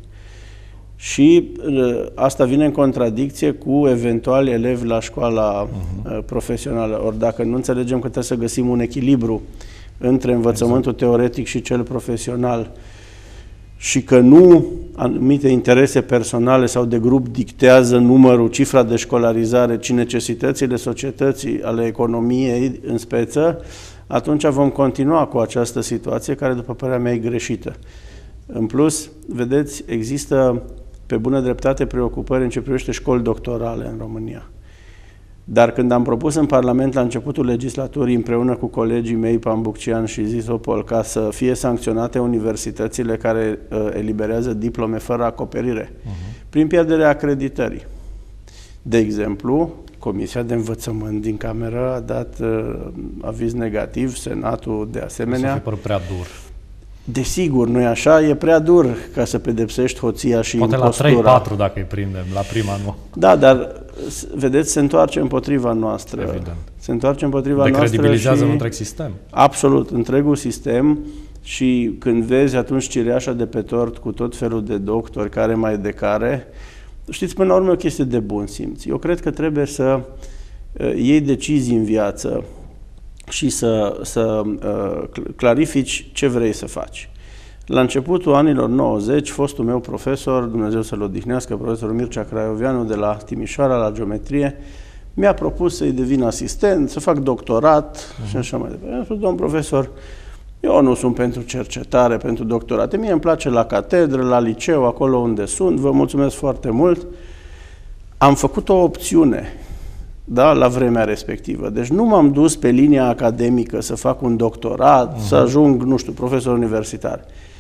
Și asta vine în contradicție cu eventuali elevi la școala profesională. Ori dacă nu înțelegem că trebuie să găsim un echilibru între învățământul teoretic și cel profesional, și că nu anumite interese personale sau de grup dictează numărul, cifra de școlarizare, ci necesitățile societății, ale economiei în speță, atunci vom continua cu această situație care, după părerea mea, e greșită. În plus, vedeți, există pe bună dreptate preocupări în ce privește școli doctorale în România. Dar când am propus în Parlament la începutul legislaturii, împreună cu colegii mei Pambuccian și Zisopol, ca să fie sancționate universitățile care eliberează diplome fără acoperire, prin pierderea acreditării. De exemplu, Comisia de Învățământ din Cameră a dat aviz negativ, Senatul de asemenea. Să fi părut prea dur. Desigur, nu e așa, e prea dur ca să pedepsești hoția și poate impostura. Poate la 3-4 dacă îi prindem, la prima nu. Da, dar vedeți, se întoarce împotriva noastră. Evident. Se întoarce împotriva noastră și decredibilizează întreg sistem. Absolut, întregul sistem. Și când vezi atunci cireașa de pe tort cu tot felul de doctori care mai de care, știți, până la urmă e o chestie de bun simț. Eu cred că trebuie să iei decizii în viață și să clarifici ce vrei să faci. La începutul anilor 90, fostul meu profesor, Dumnezeu să-l odihnească, profesorul Mircea Craioveanu de la Timișoara, la geometrie, mi-a propus să-i devin asistent, să fac doctorat și așa mai departe. I-am spus, domn profesor, eu nu sunt pentru cercetare, pentru doctorate. Mie îmi place la catedră, la liceu, acolo unde sunt. Vă mulțumesc foarte mult. Am făcut o opțiune, da, la vremea respectivă. Deci nu m-am dus pe linia academică să fac un doctorat, să ajung, nu știu, profesor universitar.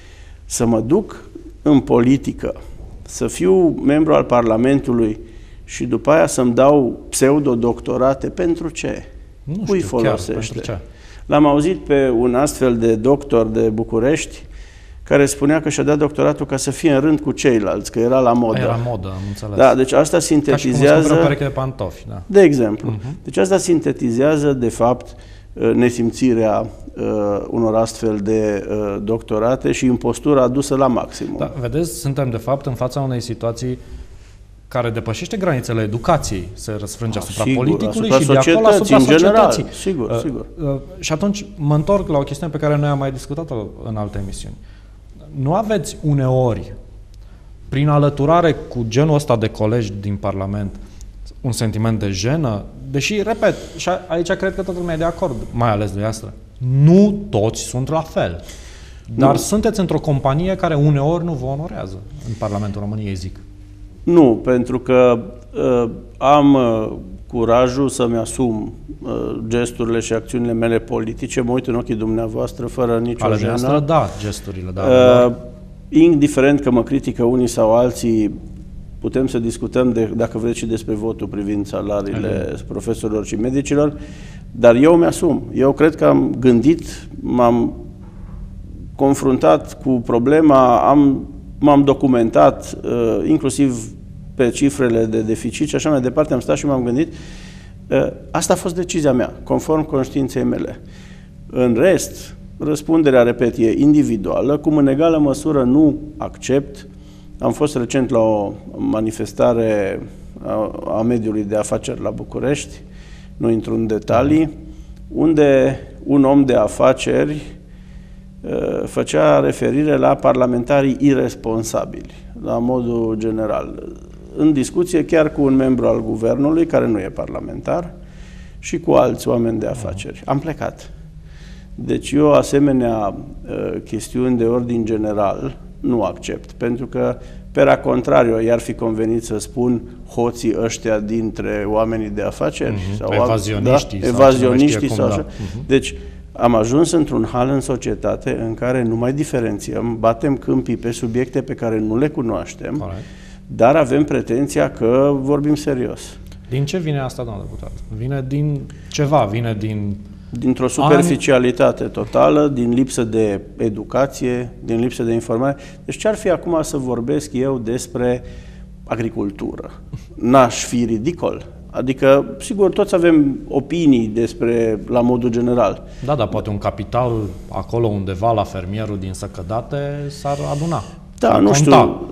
Să mă duc în politică, să fiu membru al Parlamentului și după aia să-mi dau pseudo-doctorate, pentru ce? Nu Cui știu, folosește? chiar, pentru ce? L-am auzit pe un astfel de doctor de București care spunea că și-a dat doctoratul ca să fie în rând cu ceilalți, că era la modă. Era modă, am înțeles. Da, deci asta sintetizează... Ca și cum îți pereche de pantofi, da. De exemplu. Deci asta sintetizează, de fapt, nesimțirea unor astfel de doctorate și impostura adusă la maximum. Da, vedeți, suntem de fapt în fața unei situații care depășește granițele educației, se răsfrânge asupra politicului și de acolo asupra societății. Sigur, sigur. Și atunci mă întorc la o chestiune pe care noi am mai discutat-o în alte emisiuni. Nu aveți uneori, prin alăturare cu genul ăsta de colegi din Parlament, un sentiment de jenă? Deși, repet, și aici cred că toată lumea e de acord, mai ales dumneavoastră. Nu toți sunt la fel. Dar sunteți într-o companie care uneori nu vă onorează în Parlamentul României, zic. Nu, pentru că am curajul să-mi asum gesturile și acțiunile mele politice, mă uit în ochii dumneavoastră fără nicio jenă. Da, gesturile, da. Indiferent că mă critică unii sau alții, putem să discutăm, dacă vreți, și despre votul privind salariile profesorilor și medicilor, dar eu mi-asum. Eu cred că am gândit, m-am confruntat cu problema, m-am documentat, inclusiv pe cifrele de deficit și așa mai departe, am stat și m-am gândit. Asta a fost decizia mea, conform conștiinței mele. În rest, răspunderea, repet, e individuală, cum în egală măsură nu accept. Am fost recent la o manifestare a mediului de afaceri la București, nu intru în detalii, unde un om de afaceri făcea referire la parlamentarii irresponsabili, la modul general, în discuție chiar cu un membru al guvernului, care nu e parlamentar, și cu alți oameni de afaceri. Am plecat. Deci eu asemenea chestiuni de ordin general nu accept, pentru că, pe contrario, i-ar fi convenit să spun hoții ăștia dintre oamenii de afaceri sau evazioniștii sau așa. Deci am ajuns într-un hal în societate în care nu mai diferențiem, batem câmpii pe subiecte pe care nu le cunoaștem, dar avem pretenția că vorbim serios. Din ce vine asta, domnul deputat? Vine din ceva, vine dintr-o superficialitate totală, din lipsă de educație, din lipsă de informare. Deci ce-ar fi acum să vorbesc eu despre agricultură? N-aș fi ridicol? Adică, sigur, toți avem opinii despre, la modul general. Da, dar poate un capital acolo undeva la fermierul din Săcădate s-ar aduna. Da, nu știu,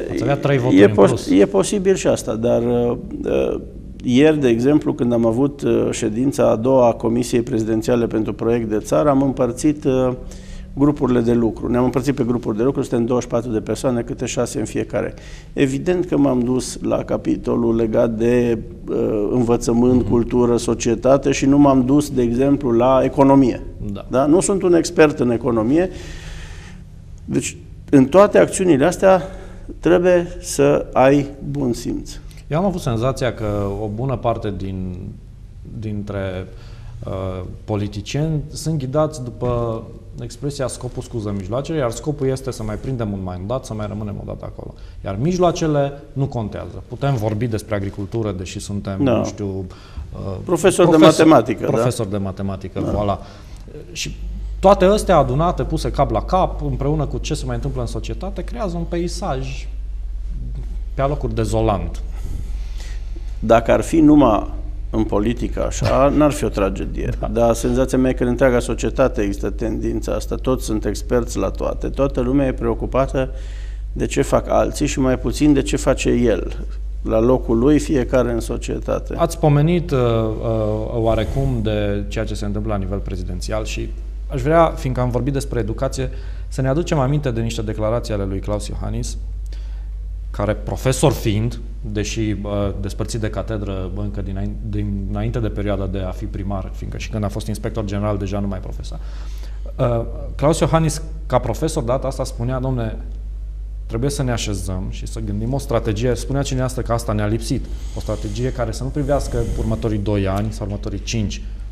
e posibil și asta, dar ieri, de exemplu, când am avut ședința a doua a Comisiei Prezidențiale pentru Proiect de Țară, am împărțit grupurile de lucru. Ne-am împărțit pe grupuri de lucru, suntem 24 de persoane, câte 6 în fiecare. Evident că m-am dus la capitolul legat de învățământ, cultură, societate și nu m-am dus, de exemplu, la economie. Da? Nu sunt un expert în economie. Deci, în toate acțiunile astea trebuie să ai bun simț. Eu am avut senzația că o bună parte dintre politicieni sunt ghidați după expresia scopul scuză mijloacele, iar scopul este să mai prindem un mandat, să mai rămânem o dată acolo. Iar mijloacele nu contează. Putem vorbi despre agricultură, deși suntem, nu știu... profesori de matematică. Profesori de matematică, voilà. Și toate astea adunate, puse cap la cap, împreună cu ce se mai întâmplă în societate, creează un peisaj pe alocuri dezolant. Dacă ar fi numai în politică așa, n-ar fi o tragedie. Dar senzația mea e că în întreaga societate există tendința asta. Toți sunt experți la toate. Toată lumea e preocupată de ce fac alții și mai puțin de ce face el. La locul lui, fiecare în societate. Ați pomenit oarecum de ceea ce se întâmplă la nivel prezidențial și aș vrea, fiindcă am vorbit despre educație, să ne aducem aminte de niște declarații ale lui Claus Iohannis, care, profesor fiind, deși despărțit de catedră încă dinainte de perioada de a fi primar, fiindcă și când a fost inspector general deja nu mai profesa. Claus Iohannis, ca profesor, data asta spunea, domne, trebuie să ne așezăm și să gândim o strategie, spunea cineastă că asta ne-a lipsit, o strategie care să nu privească următorii 2 ani sau următorii 5,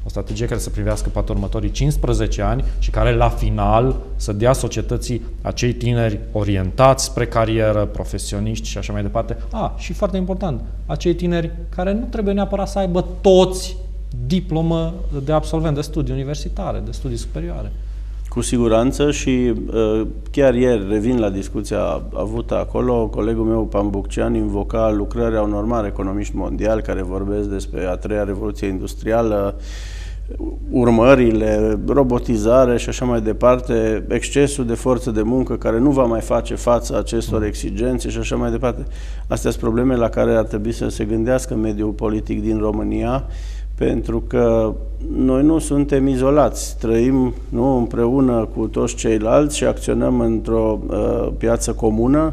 o strategie care să privească poate următorii 15 ani și care la final să dea societății acei tineri orientați spre carieră, profesioniști și așa mai departe. Și foarte important, acei tineri care nu trebuie neapărat să aibă toți diplomă de absolvent de studii universitare, de studii superioare. Cu siguranță și chiar ieri, revin la discuția avută acolo, colegul meu Pambuccean invoca lucrarea unor mari economiști mondiali care vorbesc despre a treia revoluție industrială, urmările, robotizare și așa mai departe, excesul de forță de muncă care nu va mai face față acestor exigențe și așa mai departe. Astea sunt probleme la care ar trebui să se gândească mediul politic din România, pentru că noi nu suntem izolați, trăim împreună cu toți ceilalți și acționăm într-o piață comună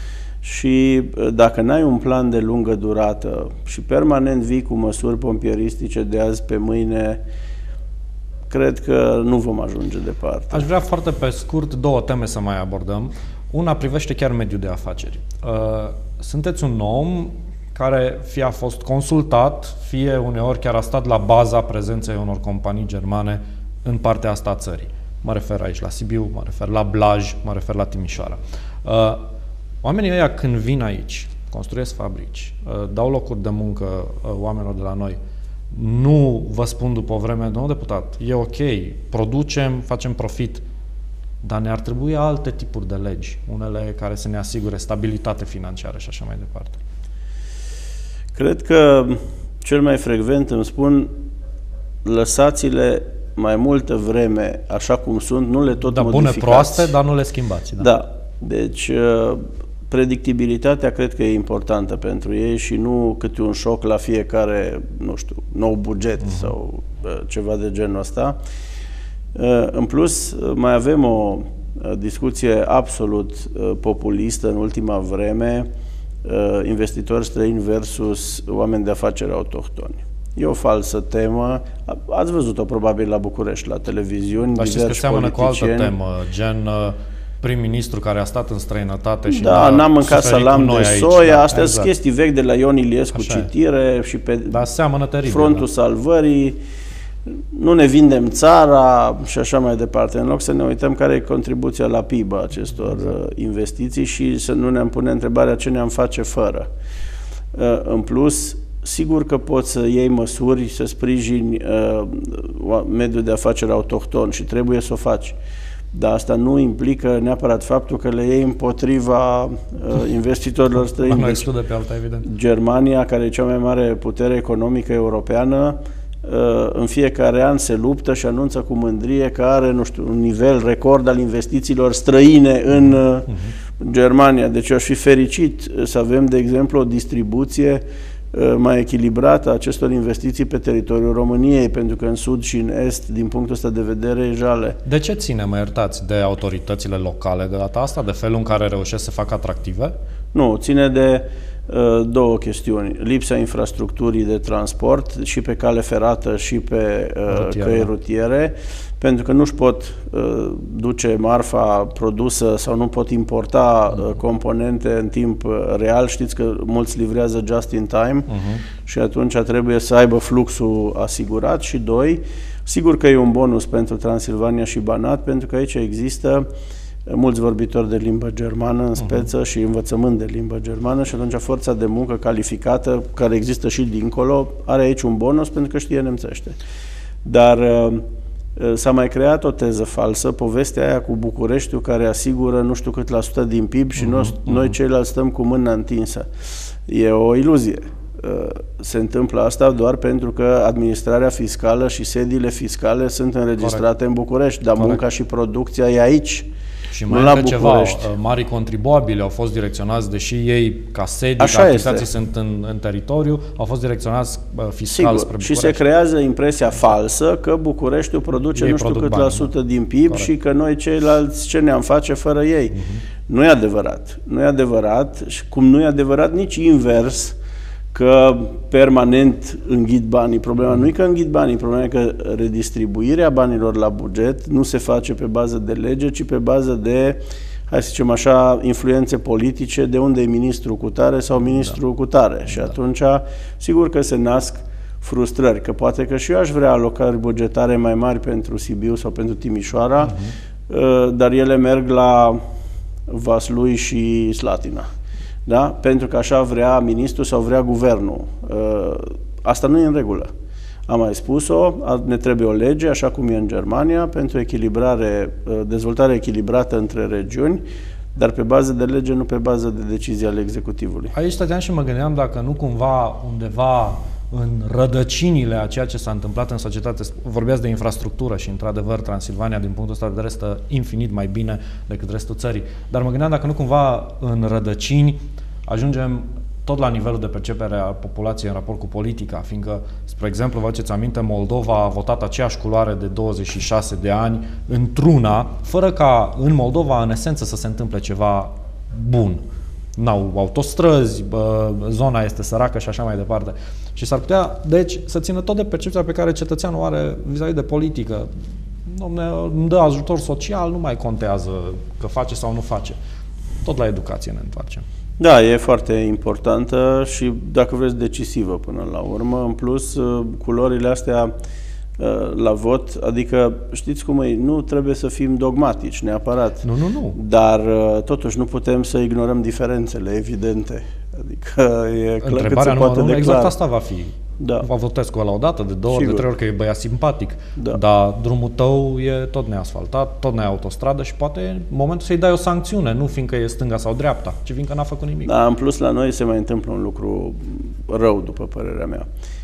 și dacă n-ai un plan de lungă durată și permanent vii cu măsuri pompieristice de azi pe mâine, cred că nu vom ajunge departe. Aș vrea foarte pe scurt două teme să mai abordăm. Una privește chiar mediul de afaceri. Sunteți un om care fie a fost consultat, fie uneori chiar a stat la baza prezenței unor companii germane în partea asta a țării. Mă refer aici la Sibiu, mă refer la Blaj, mă refer la Timișoara. Oamenii ăia când vin aici, construiesc fabrici, dau locuri de muncă oamenilor de la noi, nu vă spun după o vreme, domnul deputat, e ok, producem, facem profit, dar ne-ar trebui alte tipuri de legi, unele care să ne asigure stabilitate financiară și așa mai departe. Cred că cel mai frecvent îmi spun, lăsați-le mai multă vreme așa cum sunt, nu le tot modificați. Bune, proaste, dar nu le schimbați. Da. Deci, predictibilitatea cred că e importantă pentru ei și nu câte un șoc la fiecare, nu știu, nou buget sau ceva de genul ăsta. În plus, mai avem o discuție absolut populistă în ultima vreme, investitori străini versus oameni de afaceri autohtoni. E o falsă temă. Ați văzut-o probabil la București, la televiziuni. Dar știți că seamănă cu o altă temă, gen prim-ministru care a stat în străinătate și n-am mâncat salam de soia. Astea sunt chestii vechi de la Ion Iliescu, citire și pe frontul salvării. Nu ne vindem țara și așa mai departe, în loc să ne uităm care e contribuția la PIB a acestor investiții și să nu ne punem întrebarea ce ne-am face fără. În plus, sigur că poți să iei măsuri, să sprijini mediul de afaceri autohton și trebuie să o faci. Dar asta nu implică neapărat faptul că le iei împotriva investitorilor străini. Nu exclude pe alta, evident. Germania, care e cea mai mare putere economică europeană, în fiecare an se luptă și anunță cu mândrie că are, nu știu, un nivel record al investițiilor străine în Germania. Deci eu aș fi fericit să avem, de exemplu, o distribuție mai echilibrată a acestor investiții pe teritoriul României, pentru că în sud și în est, din punctul ăsta de vedere, e jale. De ce ține, mă iertați, de autoritățile locale de data asta, de felul în care reușesc să facă atractive? Nu, ține de două chestiuni. Lipsa infrastructurii de transport și pe cale ferată și pe căi rutiere, pentru că nu-și pot duce marfa produsă sau nu pot importa componente în timp real. Știți că mulți livrează just in time și atunci trebuie să aibă fluxul asigurat. Și doi, sigur că e un bonus pentru Transilvania și Banat, pentru că aici există mulți vorbitori de limbă germană în speță și învățământ de limbă germană și atunci forța de muncă calificată, care există și dincolo, are aici un bonus pentru că știe nemțește. Dar s-a mai creat o teză falsă, povestea aia cu Bucureștiul care asigură nu știu cât la sută din PIB și noi ceilalți stăm cu mâna întinsă. E o iluzie. Se întâmplă asta doar pentru că administrarea fiscală și sediile fiscale sunt înregistrate în București, dar munca și producția e aici. Și mai încă ceva, mari contribuabili au fost direcționați, deși ei ca sedii, ca aplicații sunt în teritoriu, au fost direcționați fiscal spre București. Și se creează impresia falsă că Bucureștiul produce nu știu cât la sută din PIB și că noi ceilalți ce ne-am face fără ei. Nu e adevărat. Nu e adevărat și cum nu e adevărat nici invers, că permanent înghit banii. Problema nu e că înghit banii, problema e că redistribuirea banilor la buget nu se face pe bază de lege, ci pe bază de, hai să zicem așa, influențe politice, de unde e ministru cutare sau ministru cutare. Și atunci, sigur că se nasc frustrări, că poate că și eu aș vrea alocări bugetare mai mari pentru Sibiu sau pentru Timișoara, dar ele merg la Vaslui și Slatina. Da? Pentru că așa vrea ministrul sau vrea guvernul. Asta nu e în regulă. Am mai spus-o, ne trebuie o lege, așa cum e în Germania, pentru dezvoltare echilibrată între regiuni, dar pe bază de lege, nu pe bază de decizii ale executivului. Aici stăteam și mă gândeam dacă nu cumva undeva în rădăcinile a ceea ce s-a întâmplat în societate, vorbeați de infrastructură și, într-adevăr, Transilvania, din punctul ăsta de vedere, stă infinit mai bine decât restul țării. Dar mă gândeam dacă nu cumva în rădăcini ajungem tot la nivelul de percepere a populației în raport cu politica, fiindcă, spre exemplu, vă aduceți aminte, Moldova a votat aceeași culoare de 26 de ani într-una, fără ca în Moldova, în esență, să se întâmple ceva bun. N-au autostrăzi, zona este săracă și așa mai departe. Și s-ar putea, deci, să țină tot de percepția pe care cetățeanul are vis-a-vis de politică. Îmi dă ajutor social, nu mai contează că face sau nu face. Tot la educație ne întoarcem. Da, e foarte importantă și, dacă vreți, decisivă până la urmă. În plus, culorile astea la vot, adică știți cum e, nu trebuie să fim dogmatici neapărat. Nu. Dar totuși nu putem să ignorăm diferențele evidente. Adică e clar. Întrebarea nu exact asta va fi. Da. Va votezi cu ăla o dată, de 2 ori, de 3 ori, că e băiat simpatic. Da. Dar drumul tău e tot neasfaltat, tot neautostradă și poate e momentul să-i dai o sancțiune, nu fiindcă e stânga sau dreapta, ci fiindcă n-a făcut nimic. Da, în plus la noi se mai întâmplă un lucru rău, după părerea mea.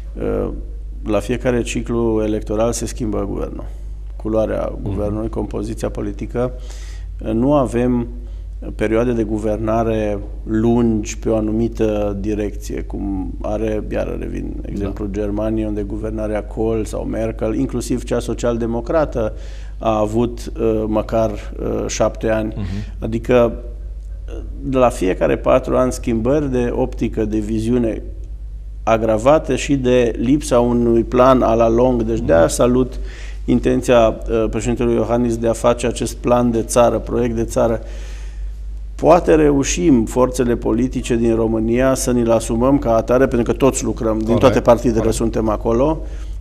La fiecare ciclu electoral se schimbă guvernul. Culoarea guvernului, compoziția politică. Nu avem perioade de guvernare lungi pe o anumită direcție, cum are, iară revin, exemplu Germania, unde guvernarea Kohl sau Merkel, inclusiv cea social-democrată, a avut măcar 7 ani. Adică la fiecare 4 ani schimbări de optică, de viziune, agravate și de lipsa unui plan a la lung. Deci de-aia salut intenția președintelui Iohannis de a face acest plan de țară, proiect de țară. Poate reușim, forțele politice din România, să ni-l asumăm ca atare, pentru că toți lucrăm, din toate partidele suntem acolo,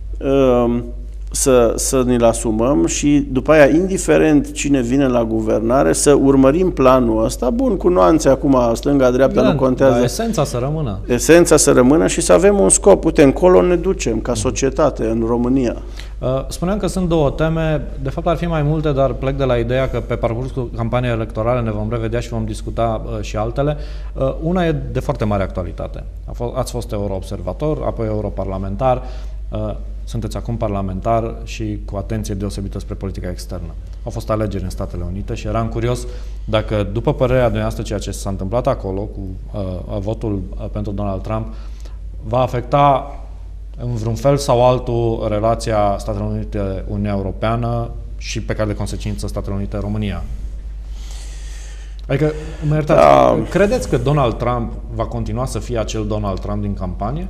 să ni-l asumăm și după aia, indiferent cine vine la guvernare, să urmărim planul ăsta, bun, cu nuanțe acum, stânga-dreapta, nu contează. Esența să rămână. Esența să rămână și să avem un scop. Uite, încolo ne ducem ca societate în România. Spuneam că sunt 2 teme, de fapt ar fi mai multe, dar plec de la ideea că pe parcursul campaniei electorale ne vom revedea și vom discuta și altele. Una e de foarte mare actualitate. Ați fost euroobservator, apoi europarlamentar, sunteți acum parlamentar și cu atenție deosebită spre politica externă. Au fost alegeri în Statele Unite și eram curios dacă, după părerea dumneavoastră, ceea ce s-a întâmplat acolo cu votul pentru Donald Trump va afecta în vreun fel sau altul relația Statele Unite-Uniunea Europeană și pe care de consecință Statele Unite-România. Adică, mă iertați, credeți că Donald Trump va continua să fie acel Donald Trump din campanie?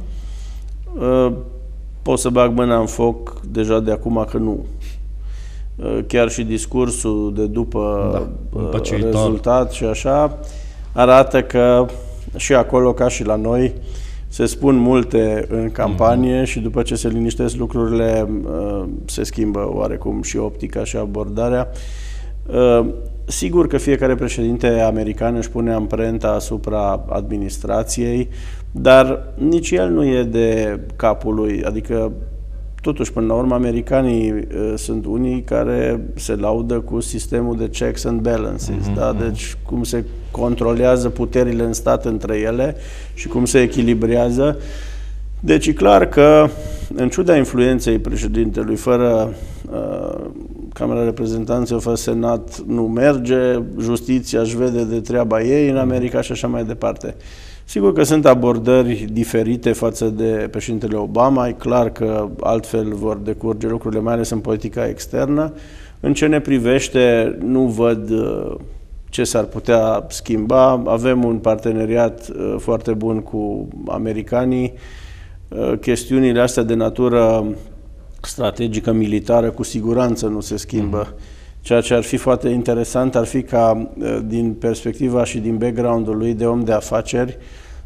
Pot să bag mâna în foc deja de acum că nu. Chiar și discursul de după rezultat și așa arată că și acolo, ca și la noi, se spun multe în campanie și după ce se liniștesc lucrurile, se schimbă oarecum și optica și abordarea. Sigur că fiecare președinte american își pune amprenta asupra administrației, dar nici el nu e de capul lui. Adică, totuși, până la urmă, americanii sunt unii care se laudă cu sistemul de checks and balances, da? Deci cum se controlează puterile în stat între ele și cum se echilibrează. Deci e clar că, în ciuda influenței președintelui, fără Camera Reprezentanților, fără Senat, nu merge, justiția își vede de treaba ei în America și așa mai departe. Sigur că sunt abordări diferite față de președintele Obama, e clar că altfel vor decurge lucrurile, mai ales în politica externă. În ce ne privește, nu văd ce s-ar putea schimba. Avem un parteneriat foarte bun cu americanii. Chestiunile astea de natură strategică, militară, cu siguranță nu se schimbă. Ceea ce ar fi foarte interesant ar fi ca, din perspectiva și din background-ul lui de om de afaceri,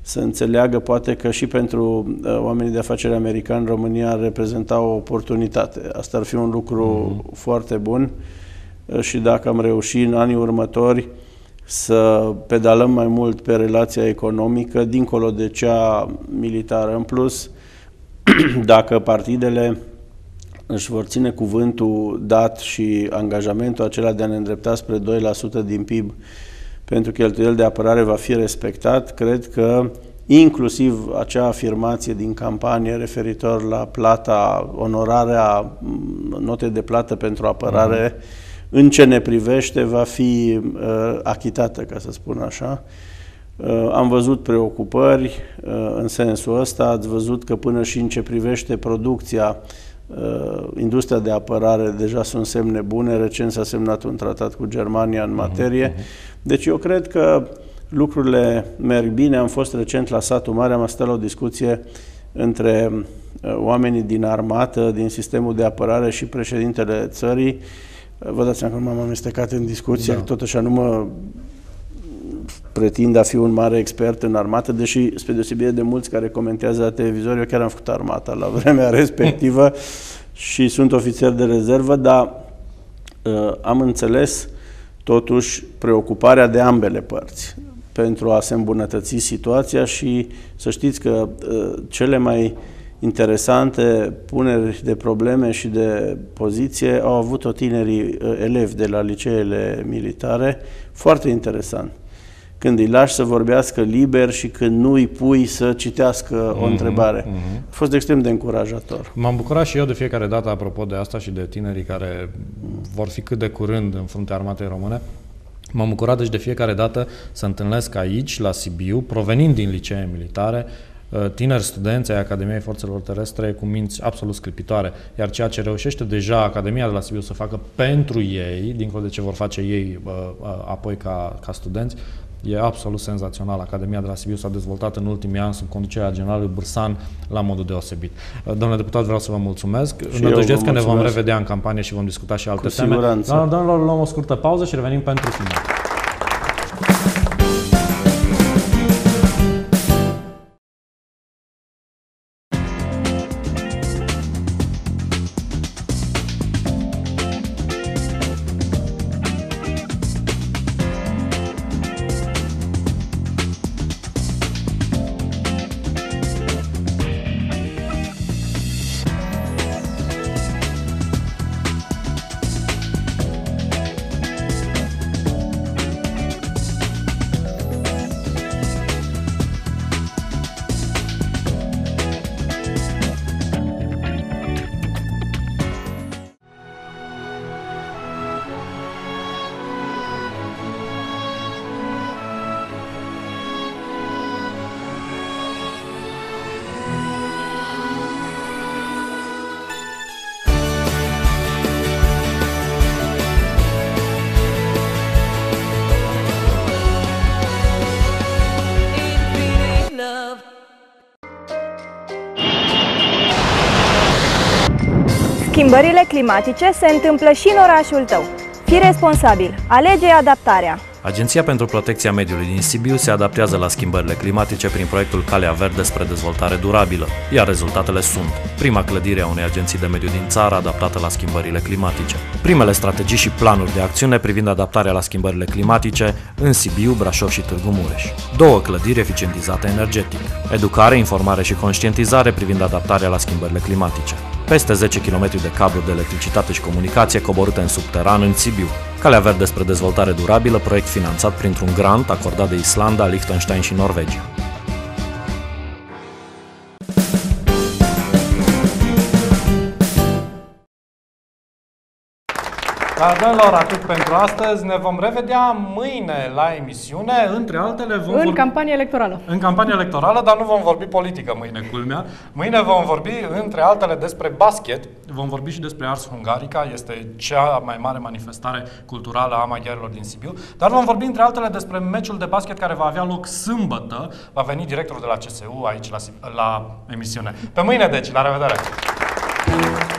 să înțeleagă poate că și pentru oamenii de afaceri americani România reprezenta o oportunitate. Asta ar fi un lucru foarte bun și dacă am reușit în anii următori să pedalăm mai mult pe relația economică, dincolo de cea militară. În plus, dacă partidele își vor ține cuvântul dat și angajamentul acela de a ne îndrepta spre 2% din PIB pentru cheltuieli de apărare va fi respectat, cred că inclusiv acea afirmație din campanie referitor la plata, onorarea notei de plată pentru apărare, în ce ne privește, va fi achitată, ca să spun așa. Am văzut preocupări în sensul ăsta, ați văzut că până și în ce privește producția, industria de apărare deja sunt semne bune, recent s-a semnat un tratat cu Germania în materie. Deci eu cred că lucrurile merg bine. Am fost recent la Satul Mare, am stat la o discuție între oamenii din armată, din sistemul de apărare și președintele țării. Vă dați seama că m-am amestecat în discuție, totuși nu mă pretind a fi un mare expert în armată, deși, spre deosebire de mulți care comentează la televizor, eu chiar am făcut armata la vremea respectivă și sunt ofițer de rezervă, dar am înțeles totuși preocuparea de ambele părți pentru a se îmbunătăți situația și să știți că cele mai interesante puneri de probleme și de poziție au avut-o tinerii elevi de la liceele militare, foarte interesant. Când îi lași să vorbească liber și când nu îi pui să citească o întrebare. A fost extrem de încurajator. M-am bucurat și eu de fiecare dată, apropo de asta și de tinerii care vor fi cât de curând în fruntea armatei române. M-am bucurat deci de fiecare dată să întâlnesc aici, la Sibiu, provenind din licee militare, tineri studenți ai Academiei Forțelor Terestre cu minți absolut sclipitoare. Iar ceea ce reușește deja Academia de la Sibiu să facă pentru ei, dincolo de ce vor face ei apoi ca studenți, e absolut senzațional. Academia de la Sibiu s-a dezvoltat în ultimii ani sub conducerea generalului Bursan la modul deosebit. Domnule deputat, vreau să vă mulțumesc. Nădăjduiesc că ne vom revedea în campanie și vom discuta și alte teme. Doamnelor, luăm o scurtă pauză și revenim pentru final. Schimbările climatice se întâmplă și în orașul tău. Fii responsabil. Alege adaptarea. Agenția pentru Protecția Mediului din Sibiu se adaptează la schimbările climatice prin proiectul Calea Verde spre dezvoltare durabilă, iar rezultatele sunt prima clădire a unei agenții de mediu din țară adaptată la schimbările climatice, primele strategii și planuri de acțiune privind adaptarea la schimbările climatice în Sibiu, Brașov și Târgu Mureș, 2 clădiri eficientizate energetic, educare, informare și conștientizare privind adaptarea la schimbările climatice, peste 10 km de cabluri de electricitate și comunicație coborâte în subteran în Sibiu, Calea Verde spre dezvoltare durabilă, proiect finanțat printr-un grant acordat de Islanda, Liechtenstein și Norvegia. Doamnelor, atât pentru astăzi. Ne vom revedea mâine la emisiune. Între altele vom în campanie electorală. În campanie electorală, dar nu vom vorbi politică mâine, culmea. Mâine vom vorbi, între altele, despre basket. Vom vorbi și despre Ars Hungarica. Este cea mai mare manifestare culturală a maghiarilor din Sibiu. Dar vom vorbi, între altele, despre meciul de basket care va avea loc sâmbătă. Va veni directorul de la CSU aici la emisiune. Pe mâine, deci. La revedere!